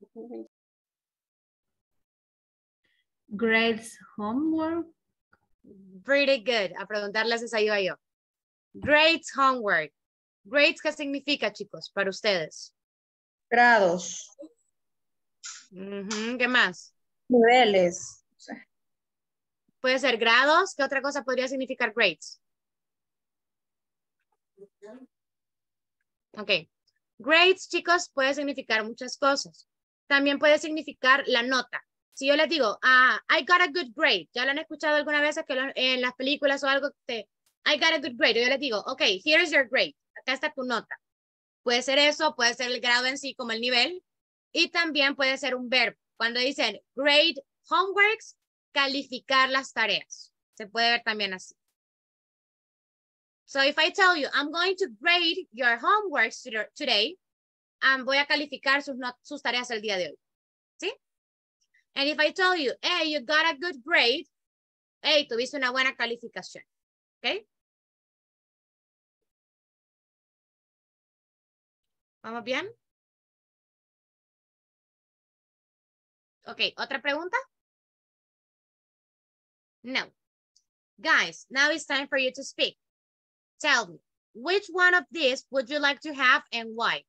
Speaker 4: Grades homework.
Speaker 1: Pretty good. A preguntarles esa iba yo. Grades homework. Grades, ¿qué significa, chicos, para ustedes?
Speaker 5: Grados.
Speaker 1: Uh-huh. ¿Qué más?
Speaker 5: Niveles.
Speaker 1: Puede ser grados. ¿Qué otra cosa podría significar grades? Ok. Grades, chicos, puede significar muchas cosas. También puede significar la nota. Si yo les digo, ah, I got a good grade. ¿Ya lo han escuchado alguna vez que lo, en las películas o algo? Te, I got a good grade. Yo les digo, ok, here is your grade. Acá está tu nota. Puede ser eso, puede ser el grado en sí como el nivel. Y también puede ser un verbo. Cuando dicen grade homeworks, calificar las tareas. Se puede ver también así. So if I tell you, I'm going to grade your homeworks today, um, voy a calificar sus, not sus tareas el día de hoy. ¿Sí? And if I tell you, hey, you got a good grade, hey, tuviste una buena calificación. ¿Ok? ¿Vamos bien? Ok, ¿otra pregunta? No. Guys, now it's time for you to speak. Tell me, which one of these would you like to have and why?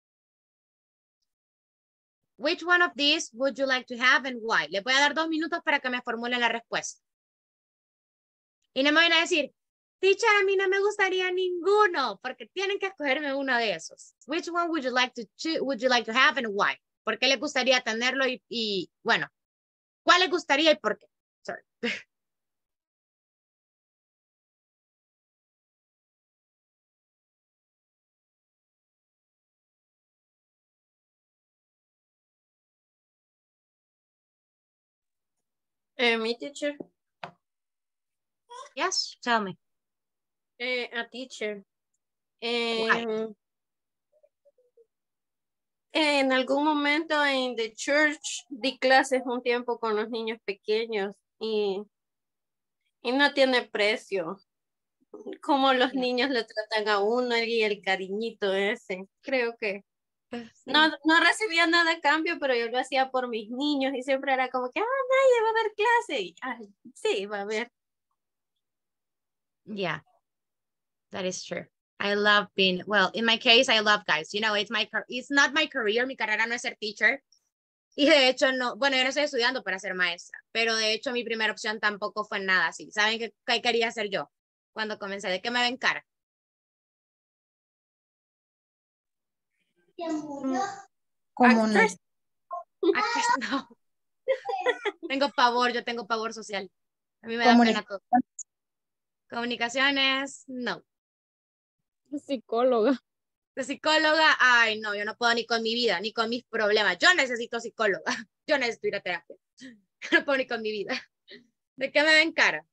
Speaker 1: Which one of these would you like to have and why? Les voy a dar dos minutos para que me formulen la respuesta. Y no me van a decir, teacher, a mí no me gustaría ninguno, porque tienen que escogerme uno de esos. Which one would you like to choose, would you like to have and why? ¿Por qué les gustaría tenerlo y, y bueno, cuál les gustaría y por qué? Sorry.
Speaker 3: Uh, me teacher.
Speaker 1: Yes, tell me.
Speaker 3: Uh, a teacher. Um, en algún momento en the church di clases un tiempo con los niños pequeños y, y no tiene precio. Como los yeah. niños le tratan a uno y el cariñito ese. Creo que sí. no, no recibía nada a cambio, pero yo lo hacía por mis niños y siempre era como que, ah, nadie va a haber clase. Y, ay, sí, va a haber.
Speaker 1: Yeah, that is true. I love being, well, in my case, I love guys. You know, it's my, it's not my career. Mi carrera no es ser teacher. Y de hecho, no, bueno, yo no estoy estudiando para ser maestra, pero de hecho mi primera opción tampoco fue nada así. ¿Saben qué, qué quería hacer yo cuando comencé? ¿De qué me ven cara?
Speaker 5: Como no.
Speaker 1: Actress, no. Tengo pavor, yo tengo pavor social. A mí me da pena todo. Comunicaciones, no.
Speaker 23: Psicóloga.
Speaker 1: De psicóloga, ay, no, yo no puedo ni con mi vida, ni con mis problemas. Yo necesito psicóloga. Yo necesito ir a terapia. No puedo ni con mi vida. ¿De qué me ven cara?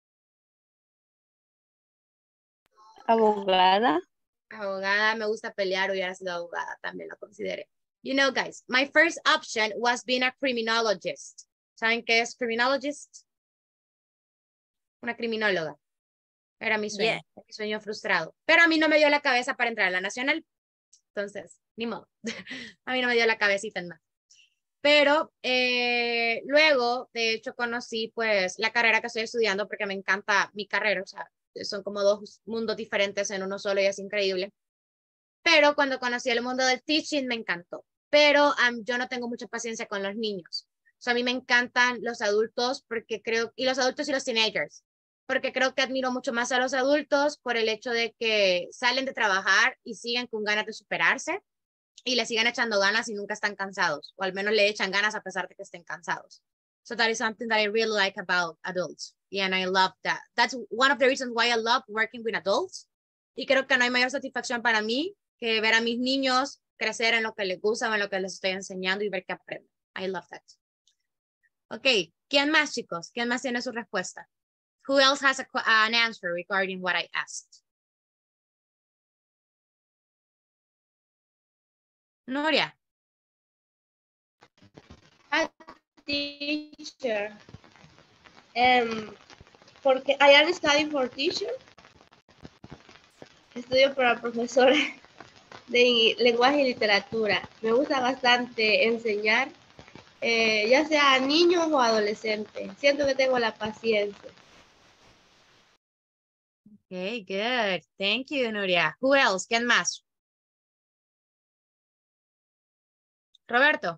Speaker 6: Abogada.
Speaker 1: Abogada, me gusta pelear, hubiera sido abogada, también lo consideré. You know, guys, my first option was being a criminologist. ¿Saben qué es criminologist? Una criminóloga. Era mi sueño, yeah. mi sueño frustrado. Pero a mí no me dio la cabeza para entrar a la nacional. Entonces, ni modo. A mí no me dio la cabecita en más. Pero eh, luego, de hecho, conocí pues la carrera que estoy estudiando porque me encanta mi carrera. O sea, son como dos mundos diferentes en uno solo y es increíble. Pero cuando conocí el mundo del teaching me encantó. Pero um, yo no tengo mucha paciencia con los niños. O sea, a mí me encantan los adultos porque creo, y los adultos y los teenagers. Porque creo que admiro mucho más a los adultos por el hecho de que salen de trabajar y siguen con ganas de superarse y le siguen echando ganas y nunca están cansados, o al menos le echan ganas a pesar de que estén cansados. So that is something that I really like about adults. Yeah, and I love that. That's one of the reasons why I love working with adults. Y creo que no hay mayor satisfacción para mí que ver a mis niños crecer en lo que les gusta o en lo que les estoy enseñando y ver que aprenden. I love that. Ok, ¿quién más, chicos? ¿Quién más tiene su respuesta? Who else has a, an answer regarding what I asked? Nuria.
Speaker 23: Hi, teacher. Um, porque I am studying for teacher. Estudio para profesora de lenguaje y literatura. Me gusta bastante enseñar, eh, ya sea a niños o adolescentes. Siento que tengo la paciencia.
Speaker 1: Okay, good. Thank you, Nuria. Who else? ¿Quién más? Roberto.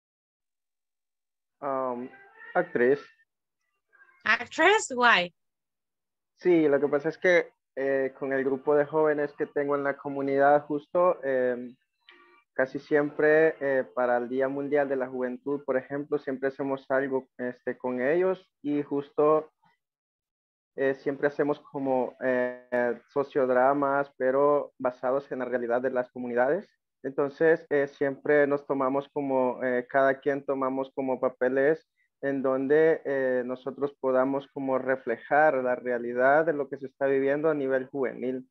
Speaker 22: Um, actriz.
Speaker 1: Actress? Why?
Speaker 22: Sí, lo que pasa es que eh, con el grupo de jóvenes que tengo en la comunidad justo, eh, casi siempre eh, para el Día Mundial de la Juventud, por ejemplo, siempre hacemos algo este, con ellos y justo Eh, siempre hacemos como eh, sociodramas, pero basados en la realidad de las comunidades. Entonces, eh, siempre nos tomamos como, eh, cada quien tomamos como papeles en donde eh, nosotros podamos como reflejar la realidad de lo que se está viviendo a nivel juvenil.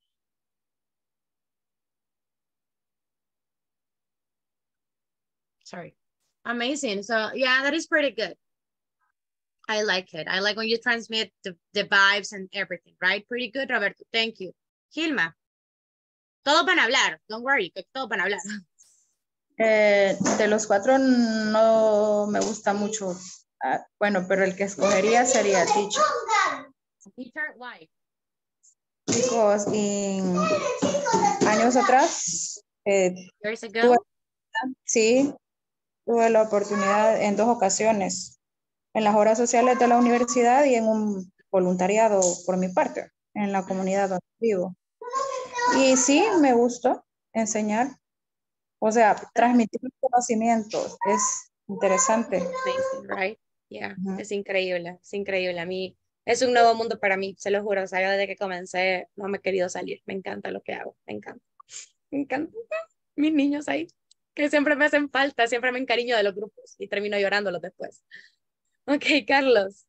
Speaker 1: Sorry. Amazing. So yeah, that is pretty good. I like it. I like when you transmit the, the vibes and everything, right? Pretty good, Roberto. Thank you. Gilma. Todos van a hablar. Don't worry, que todos van a hablar.
Speaker 5: Eh, de los cuatro no me gusta mucho. Ah, bueno, pero el que escogería sería teacher.
Speaker 1: Teacher, why?
Speaker 5: Because in años atrás, eh,
Speaker 1: Years ago?
Speaker 5: tuve, sí, tuve la oportunidad en dos ocasiones, en las horas sociales de la universidad y en un voluntariado por mi parte, en la comunidad donde vivo. Y sí, me gusta enseñar, o sea, transmitir conocimientos, es interesante.
Speaker 1: Amazing, right? Yeah, uh-huh. Es increíble, es increíble. A mí es un nuevo mundo para mí, se lo juro. O sea, yo desde que comencé no me he querido salir. Me encanta lo que hago, me encanta. Me encanta. Mis niños ahí, que siempre me hacen falta, siempre me encariño de los grupos y termino llorándolos después. Ok, Carlos.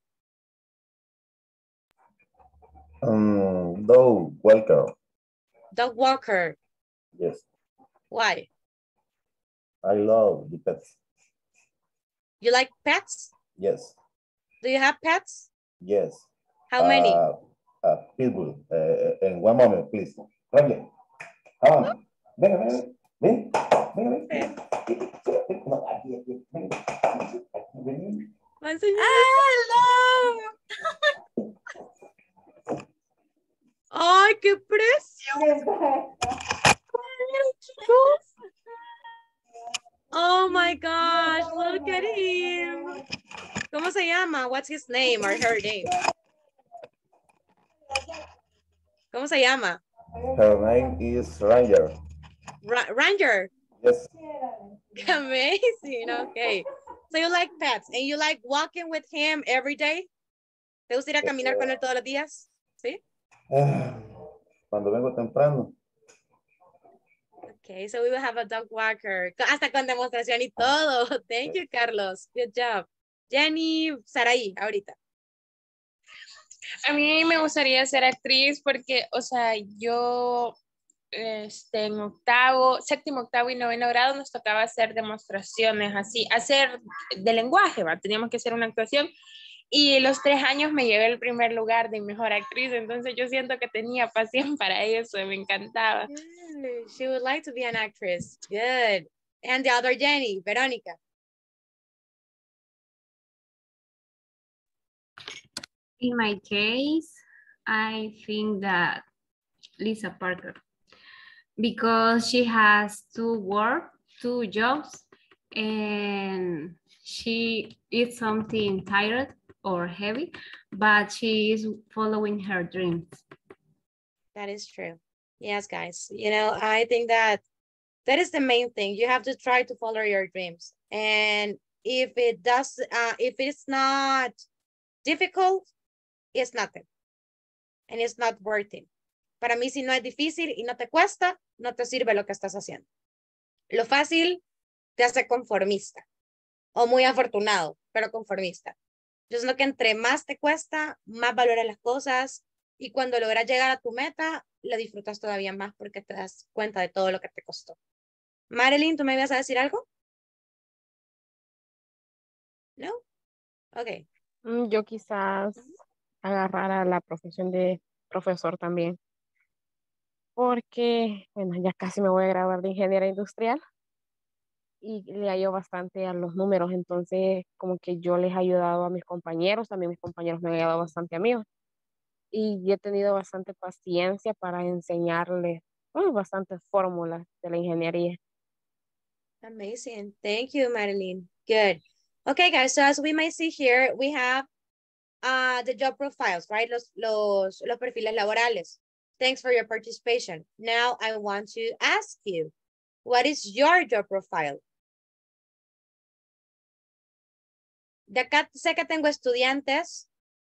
Speaker 2: Um, Dog Walker.
Speaker 1: Dog Walker.
Speaker 2: Yes.
Speaker 1: Why?
Speaker 2: I love the pets.
Speaker 1: You like pets?
Speaker 2: Yes.
Speaker 1: Do you have pets?
Speaker 2: Yes.
Speaker 1: How many?
Speaker 2: Uh, uh, Pitbull. Uh, in one moment, please. Rable. Come on. Venga, venga, ven. Venga, ven.
Speaker 1: ¡Ay, qué precioso! Oh my gosh, look at him. ¿Cómo se llama? What's his name or her name? ¿Cómo se llama?
Speaker 2: Her name is Ranger.
Speaker 1: Ra Ranger?
Speaker 2: Yes.
Speaker 1: Amazing, okay. So you like pets and you like walking with him every day? ¿Te gusta ir a caminar con él todos los días? ¿Sí?
Speaker 2: Cuando vengo temprano.
Speaker 1: Okay, so we will have a dog walker. Hasta con demostración y todo. Thank you, Carlos. Good job. Jenny Saraí, ahorita.
Speaker 10: A mí me gustaría ser actriz porque, o sea, yo este, en octavo, séptimo, octavo y noveno grado nos tocaba hacer demostraciones así, hacer de lenguaje, ¿va? Teníamos que hacer una actuación. Y los tres años me llevé el primer lugar de mejor actriz, entonces yo siento que tenía pasión para eso, me encantaba.
Speaker 1: She would like to be an actress. Good. And the other Jenny, Verónica.
Speaker 4: In my case, I think that Lisa Parker, because she has two work, two jobs, and she is something tired or heavy, but she is following her dreams.
Speaker 1: That is true. Yes, guys. You know, I think that that is the main thing. You have to try to follow your dreams. And if it does, uh, if it's not difficult, it's nothing. And it's not worth it. Para mí, si no es difícil y no te cuesta, no te sirve lo que estás haciendo. Lo fácil te hace conformista o muy afortunado, pero conformista. Yo siento que entre más te cuesta, más valoras las cosas y cuando logras llegar a tu meta, la disfrutas todavía más porque te das cuenta de todo lo que te costó. Marilyn, ¿tú me ibas a decir algo? ¿No? Ok.
Speaker 12: Yo quizás agarrara la profesión de profesor también. Porque, bueno, ya casi me voy a graduar de ingeniera industrial y le ayudo bastante a los números, entonces como que yo les he ayudado a mis compañeros, también mis compañeros me han ayudado bastante a mí y he tenido bastante paciencia para enseñarles oh, bastantes fórmulas de la ingeniería.
Speaker 1: Amazing. Thank you, Marilyn. Good. Okay, guys, so as we might see here, we have uh, the job profiles, right? Los, los, los perfiles laborales. Thanks for your participation. Now I want to ask you, what is your job profile? De acá sé que tengo estudiantes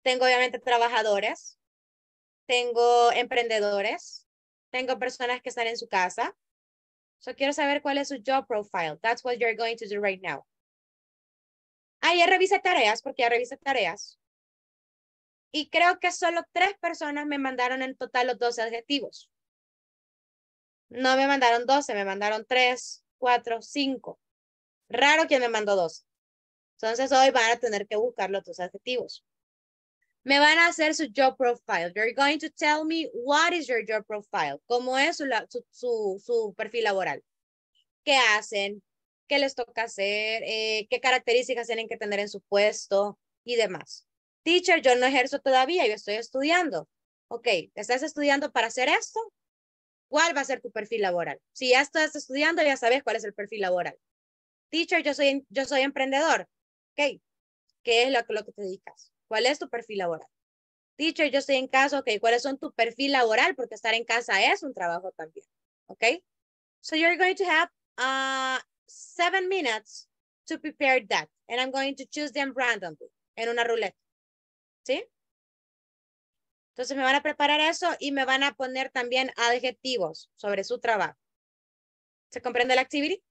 Speaker 1: Tengo obviamente trabajadores, tengo emprendedores, tengo personas que están en su casa. So quiero saber cuál es su job profile. That's what you're going to do right now. Ah, ya revisé tareas, porque ya revisé tareas. Y creo que solo tres personas me mandaron en total los doce adjetivos. No me mandaron doce, me mandaron tres, cuatro, cinco. Raro quien me mandó doce. Entonces hoy van a tener que buscar los dos adjetivos. Me van a hacer su job profile. You're going to tell me what is your job profile. ¿Cómo es su, su, su, su perfil laboral? ¿Qué hacen? ¿Qué les toca hacer? Eh, ¿Qué características tienen que tener en su puesto? Y demás. Teacher, yo no ejerzo todavía, yo estoy estudiando. Ok, ¿estás estudiando para hacer esto? ¿Cuál va a ser tu perfil laboral? Si ya estás estudiando, ya sabes cuál es el perfil laboral. Teacher, yo soy, yo soy emprendedor. Ok, ¿qué es lo, lo que te dedicas? ¿Cuál es tu perfil laboral? Teacher, yo estoy en casa. Ok, ¿cuáles son tu perfil laboral? Porque estar en casa es un trabajo también. Ok, so you're going to have uh, seven minutes to prepare that. And I'm going to choose them randomly en una ruleta. ¿Sí? Entonces me van a preparar eso y me van a poner también adjetivos sobre su trabajo. ¿Se comprende la actividad?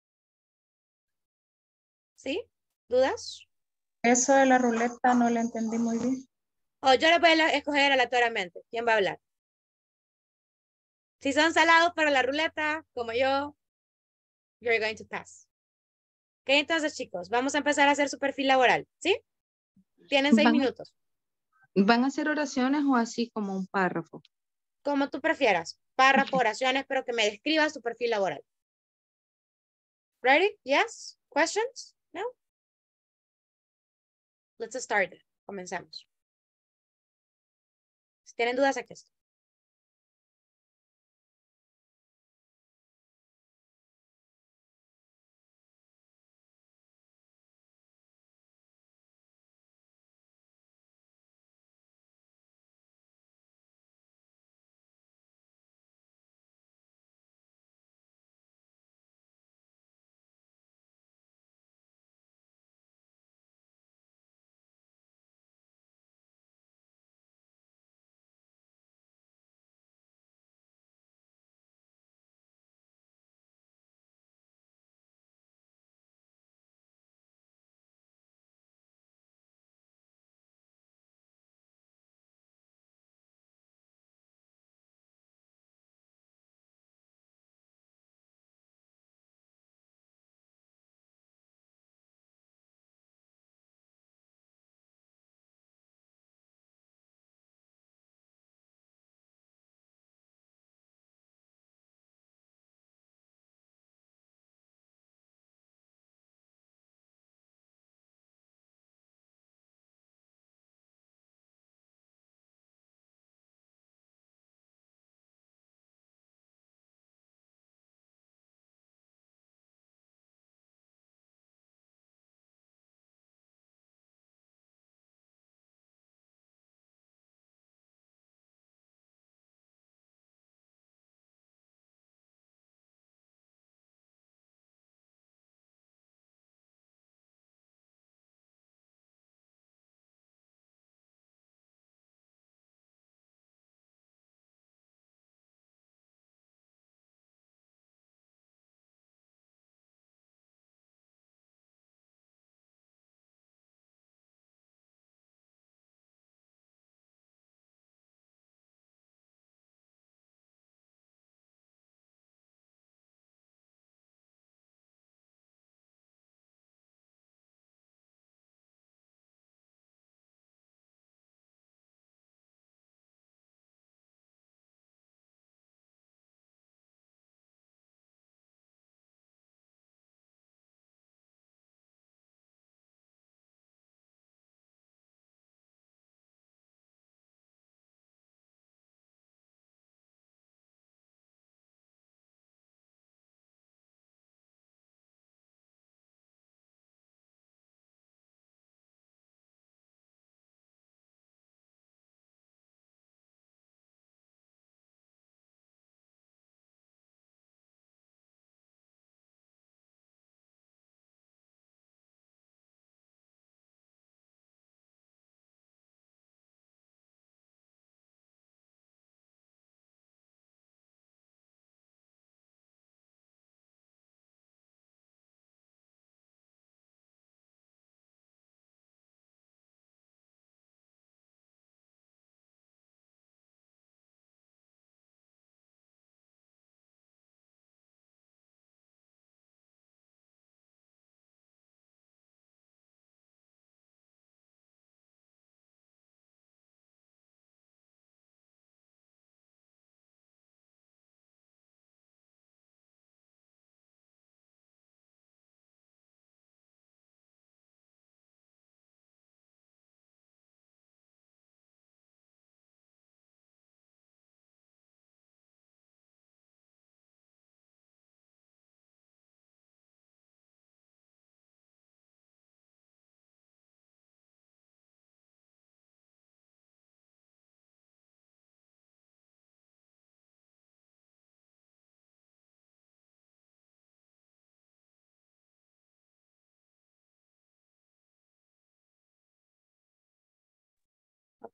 Speaker 1: ¿Sí? ¿Dudas?
Speaker 5: Eso de la ruleta no lo entendí muy bien.
Speaker 1: O yo les voy a escoger aleatoriamente. ¿Quién va a hablar? Si son salados para la ruleta, como yo, you're going to pass. Ok, entonces chicos, vamos a empezar a hacer su perfil laboral. ¿Sí? Tienen seis
Speaker 17: ¿Van,
Speaker 1: minutos.
Speaker 17: ¿Van a hacer oraciones o así como un párrafo?
Speaker 1: Como tú prefieras. Párrafo, oraciones, pero que me describas tu perfil laboral. Ready? Yes? Questions? No? Let's start. Comencemos. Si tienen dudas, aquí estoy.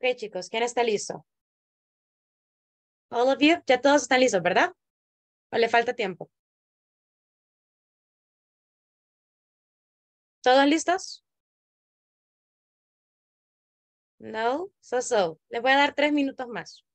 Speaker 1: Ok, chicos, ¿quién está listo? All of you, ya todos están listos, ¿verdad? ¿O le falta tiempo? ¿Todos listos? No, so, so. Les voy a dar tres minutos más.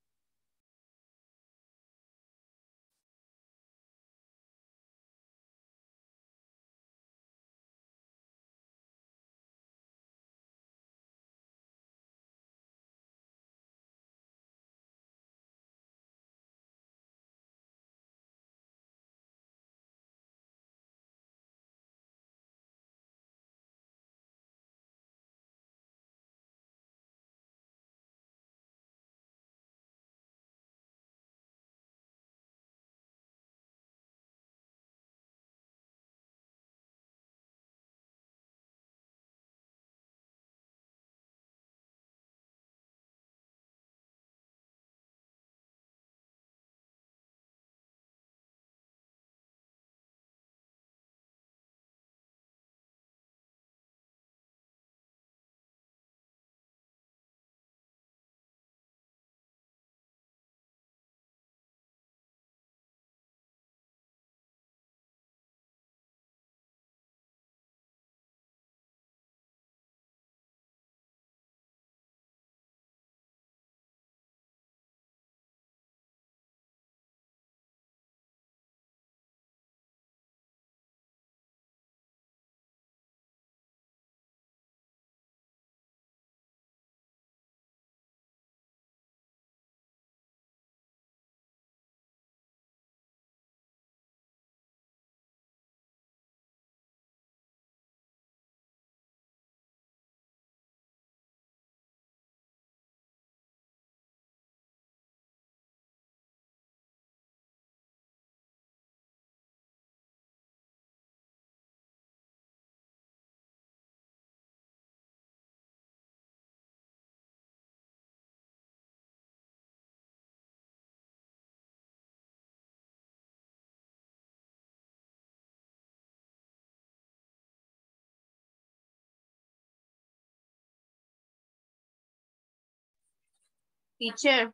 Speaker 3: Teacher.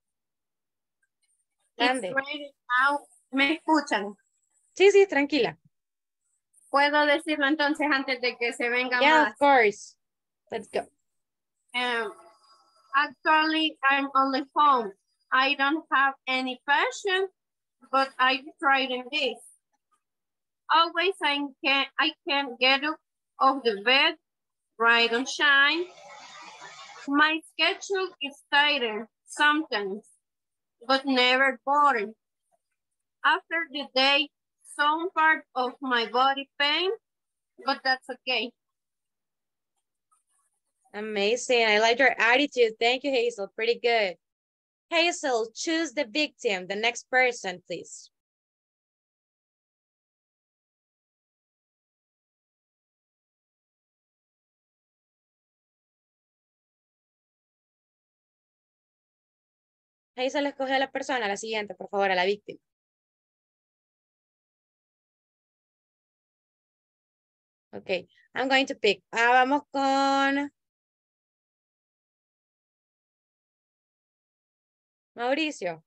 Speaker 3: It's
Speaker 1: Ande.
Speaker 3: ready now. ¿Me escuchan?
Speaker 1: Sí, sí, tranquila.
Speaker 3: ¿Puedo decirlo entonces antes de que se venga
Speaker 1: Yeah,
Speaker 3: más?
Speaker 1: of course. Let's go.
Speaker 3: Um, actually, I'm on the phone. I don't have any passion, but I tried in this. Always I can I can get up of the bed, rise and shine. My schedule is tighter sometimes, but never boring. After the day, some part of my body pain, but that's okay.
Speaker 1: Amazing. I like your attitude. Thank you, Hazel. Pretty good. Hazel, choose the victim, the next person, please. Hazel, escoge a la persona, a la siguiente, por favor, a la víctima. Ok, I'm going to pick. Ah, vamos con Mauricio.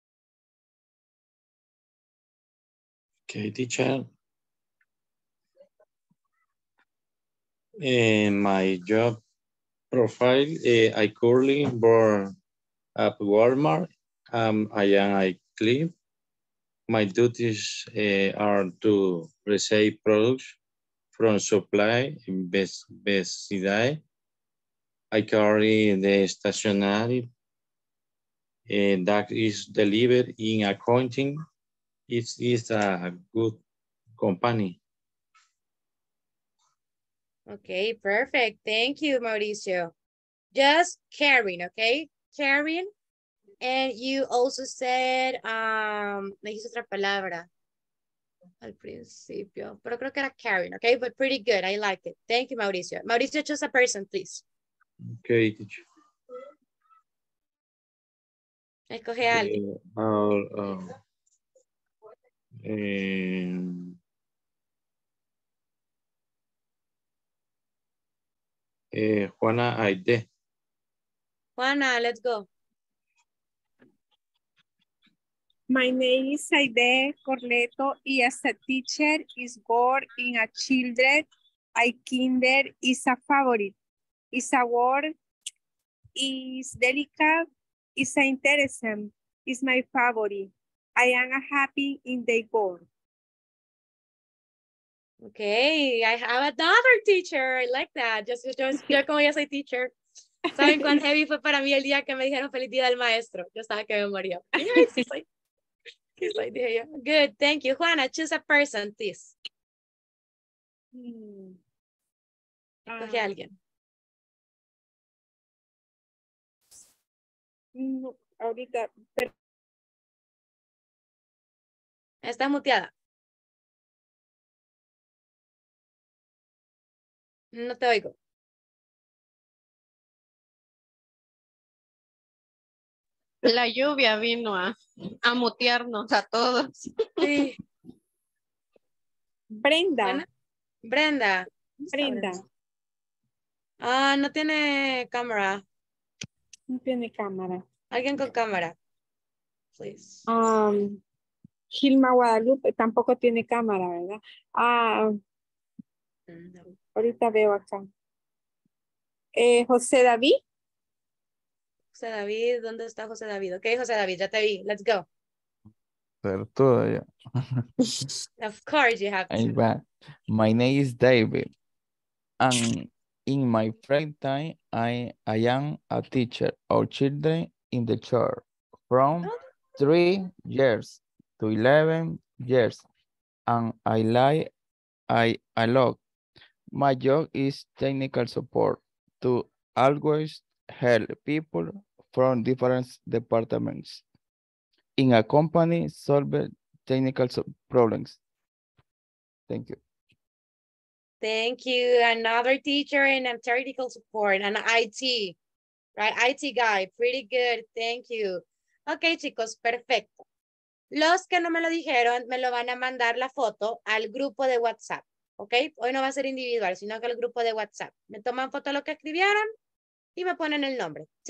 Speaker 16: Okay, teacher. In my job profile, uh, I currently work at Walmart. Um, I am a clerk. My duties uh, are to receive products from supply best best side. I carry the stationery uh, that is delivered in accounting. It is a good company.
Speaker 1: Okay, perfect. Thank you, Mauricio. Just Karen, okay? Karen. And you also said, um, me dijiste otra palabra al principio, pero creo que era Karen, okay? But pretty good, I like it. Thank you, Mauricio. Mauricio, choose a person, please.
Speaker 16: Okay, teacher.
Speaker 1: Escoge a alguien.
Speaker 16: Uh, uh, uh, um, eh, Juana Aide.
Speaker 1: Juana, let's go.
Speaker 8: My name is Aide Corneto y as a teacher is work in a children. I kinder is a favorite. Is a word is delicate. Is a interesting. Is my favorite. I am a happy in the world.
Speaker 1: Okay, I have another teacher. I like that. Just, just, yo como ya soy teacher. ¿Saben cuán heavy fue para mí el día que me dijeron feliz día del maestro? Yo estaba que me moría. Yes, sí soy. Sí soy, dije yo. Good, thank you. Juana, choose a person, please.
Speaker 8: Hmm.
Speaker 1: Coge a alguien.
Speaker 8: No, ahorita, pero
Speaker 1: Está muteada. No te oigo.
Speaker 3: La lluvia vino a, a mutearnos a todos.
Speaker 1: Sí.
Speaker 8: Brenda.
Speaker 1: Juana. Brenda.
Speaker 8: Brenda.
Speaker 1: Ah, no tiene cámara.
Speaker 8: No tiene cámara.
Speaker 1: Alguien con cámara. Please.
Speaker 8: Um, Gilma Guadalupe tampoco tiene cámara, ¿verdad? Ah,
Speaker 1: No.
Speaker 8: ahorita veo acá. Eh, José David.
Speaker 1: José David, ¿dónde está José David? Ok, José David, ya te vi. Let's go.
Speaker 13: Pero todavía.
Speaker 1: Of course you have
Speaker 13: Ahí
Speaker 1: to.
Speaker 13: va. My name is David. And in my free time, I, I am a teacher of children in the church from three years to eleven years. And I like, I, I love. My job is technical support to always help people from different departments in a company solve technical so- problems. Thank you.
Speaker 1: Thank you. Another teacher in technical support and I T. Right, I T guy. Pretty good. Thank you. Ok, chicos, perfecto. Los que no me lo dijeron, me lo van a mandar la foto al grupo de WhatsApp. Ok, hoy no va a ser individual, sino que el grupo de WhatsApp. Me toman foto de lo que escribieron y me ponen el nombre. ¿Sí?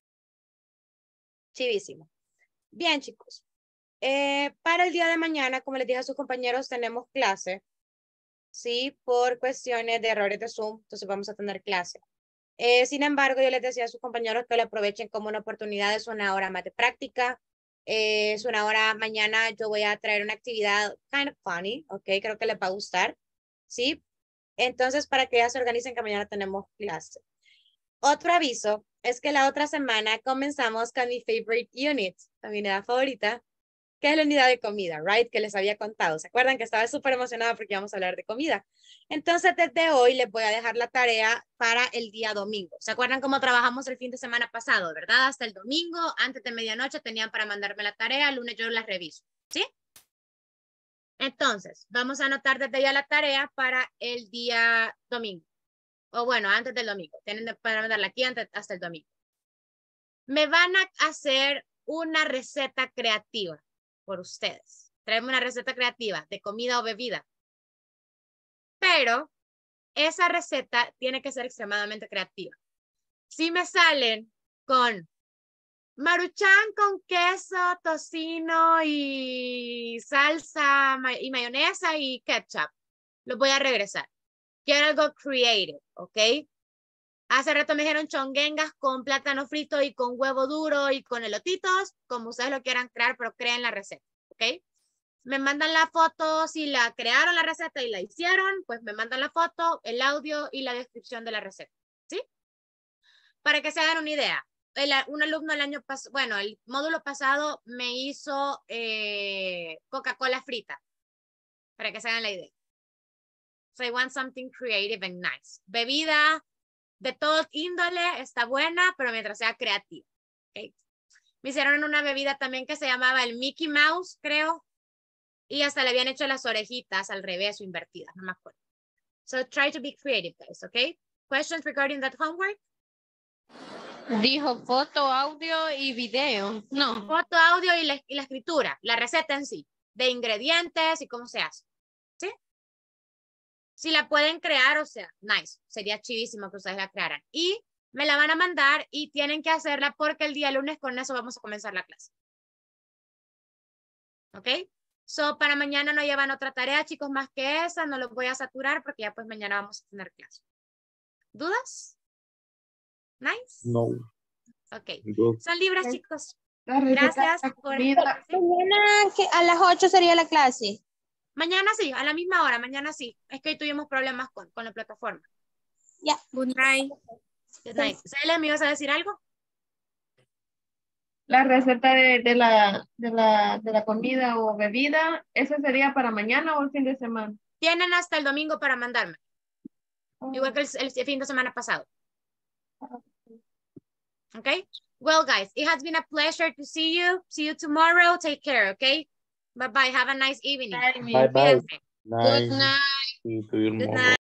Speaker 1: Chivísimo. Bien, chicos. Eh, para el día de mañana, como les dije a sus compañeros, tenemos clase. Sí, por cuestiones de errores de Zoom, entonces vamos a tener clase. Eh, sin embargo, yo les decía a sus compañeros que lo aprovechen como una oportunidad, es una hora más de práctica, eh, es una hora, mañana yo voy a traer una actividad kind of funny, ok, creo que les va a gustar, ¿sí? Entonces, para que ya se organicen que mañana tenemos clase. Otro aviso es que la otra semana comenzamos con mi favorite unit, la mi unidad favorita, que es la unidad de comida, right? Que les había contado. ¿Se acuerdan que estaba súper emocionada porque íbamos a hablar de comida? Entonces, desde hoy les voy a dejar la tarea para el día domingo. ¿Se acuerdan cómo trabajamos el fin de semana pasado, verdad? Hasta el domingo, antes de medianoche, tenían para mandarme la tarea. El lunes yo la reviso, ¿sí? Entonces, vamos a anotar desde ya la tarea para el día domingo. O bueno, antes del domingo. Tienen para mandarla aquí antes, hasta el domingo. Me van a hacer una receta creativa por ustedes. Traemos una receta creativa de comida o bebida. Pero esa receta tiene que ser extremadamente creativa. Si me salen con maruchan con queso, tocino y salsa y mayonesa y ketchup, los voy a regresar. Quiero algo creative, ¿ok? Hace rato me dijeron chonguengas con plátano frito y con huevo duro y con elotitos, como ustedes lo quieran crear, pero creen la receta, ¿ok? Me mandan la foto, si la crearon la receta y la hicieron, pues me mandan la foto, el audio y la descripción de la receta, ¿sí? Para que se hagan una idea. El, un alumno el año pasado, bueno, el módulo pasado me hizo eh, Coca-Cola frita, para que se hagan la idea. So I want something creative and nice. Bebida de todo índole, está buena, pero mientras sea creativa. Okay. Me hicieron una bebida también que se llamaba el Mickey Mouse, creo. Y hasta le habían hecho las orejitas al revés o invertidas, no me acuerdo. So try to be creative, guys, okay? Questions regarding that homework?
Speaker 3: Dijo foto, audio y video. No.
Speaker 1: Foto, audio y la, y la escritura, la receta en sí, de ingredientes y cómo se hace. ¿Sí? Si la pueden crear, o sea, nice. Sería chivísimo que ustedes la crearan. Y me la van a mandar y tienen que hacerla porque el día lunes con eso vamos a comenzar la clase. ¿Ok? So, para mañana no llevan otra tarea, chicos, más que esa. No los voy a saturar porque ya pues mañana vamos a tener clase. ¿Dudas? Nice.
Speaker 16: No.
Speaker 1: Ok.
Speaker 16: Good.
Speaker 1: Son libres, chicos.
Speaker 23: La receta
Speaker 1: Gracias
Speaker 23: de la
Speaker 1: por...
Speaker 23: comida.
Speaker 1: ¿sí?
Speaker 23: Mañana que a las ocho sería la clase.
Speaker 1: Mañana sí, a la misma hora, mañana sí. Es que hoy tuvimos problemas con, con la plataforma.
Speaker 23: Ya.
Speaker 10: Good night.
Speaker 1: Good night. Celia, ¿me ibas a decir algo?
Speaker 23: La receta de, de, la, de, la, de la comida o bebida, ¿esa sería para mañana o el fin de semana?
Speaker 1: Tienen hasta el domingo para mandarme. Igual que el, el fin de semana pasado. Okay? Well, guys, it has been a pleasure to see you. See you tomorrow. Take care, okay? Bye-bye. Have a nice evening.
Speaker 16: Bye bye.
Speaker 1: Cuídense.
Speaker 16: Nice.
Speaker 1: Good night.
Speaker 16: See you tomorrow.
Speaker 1: Good night.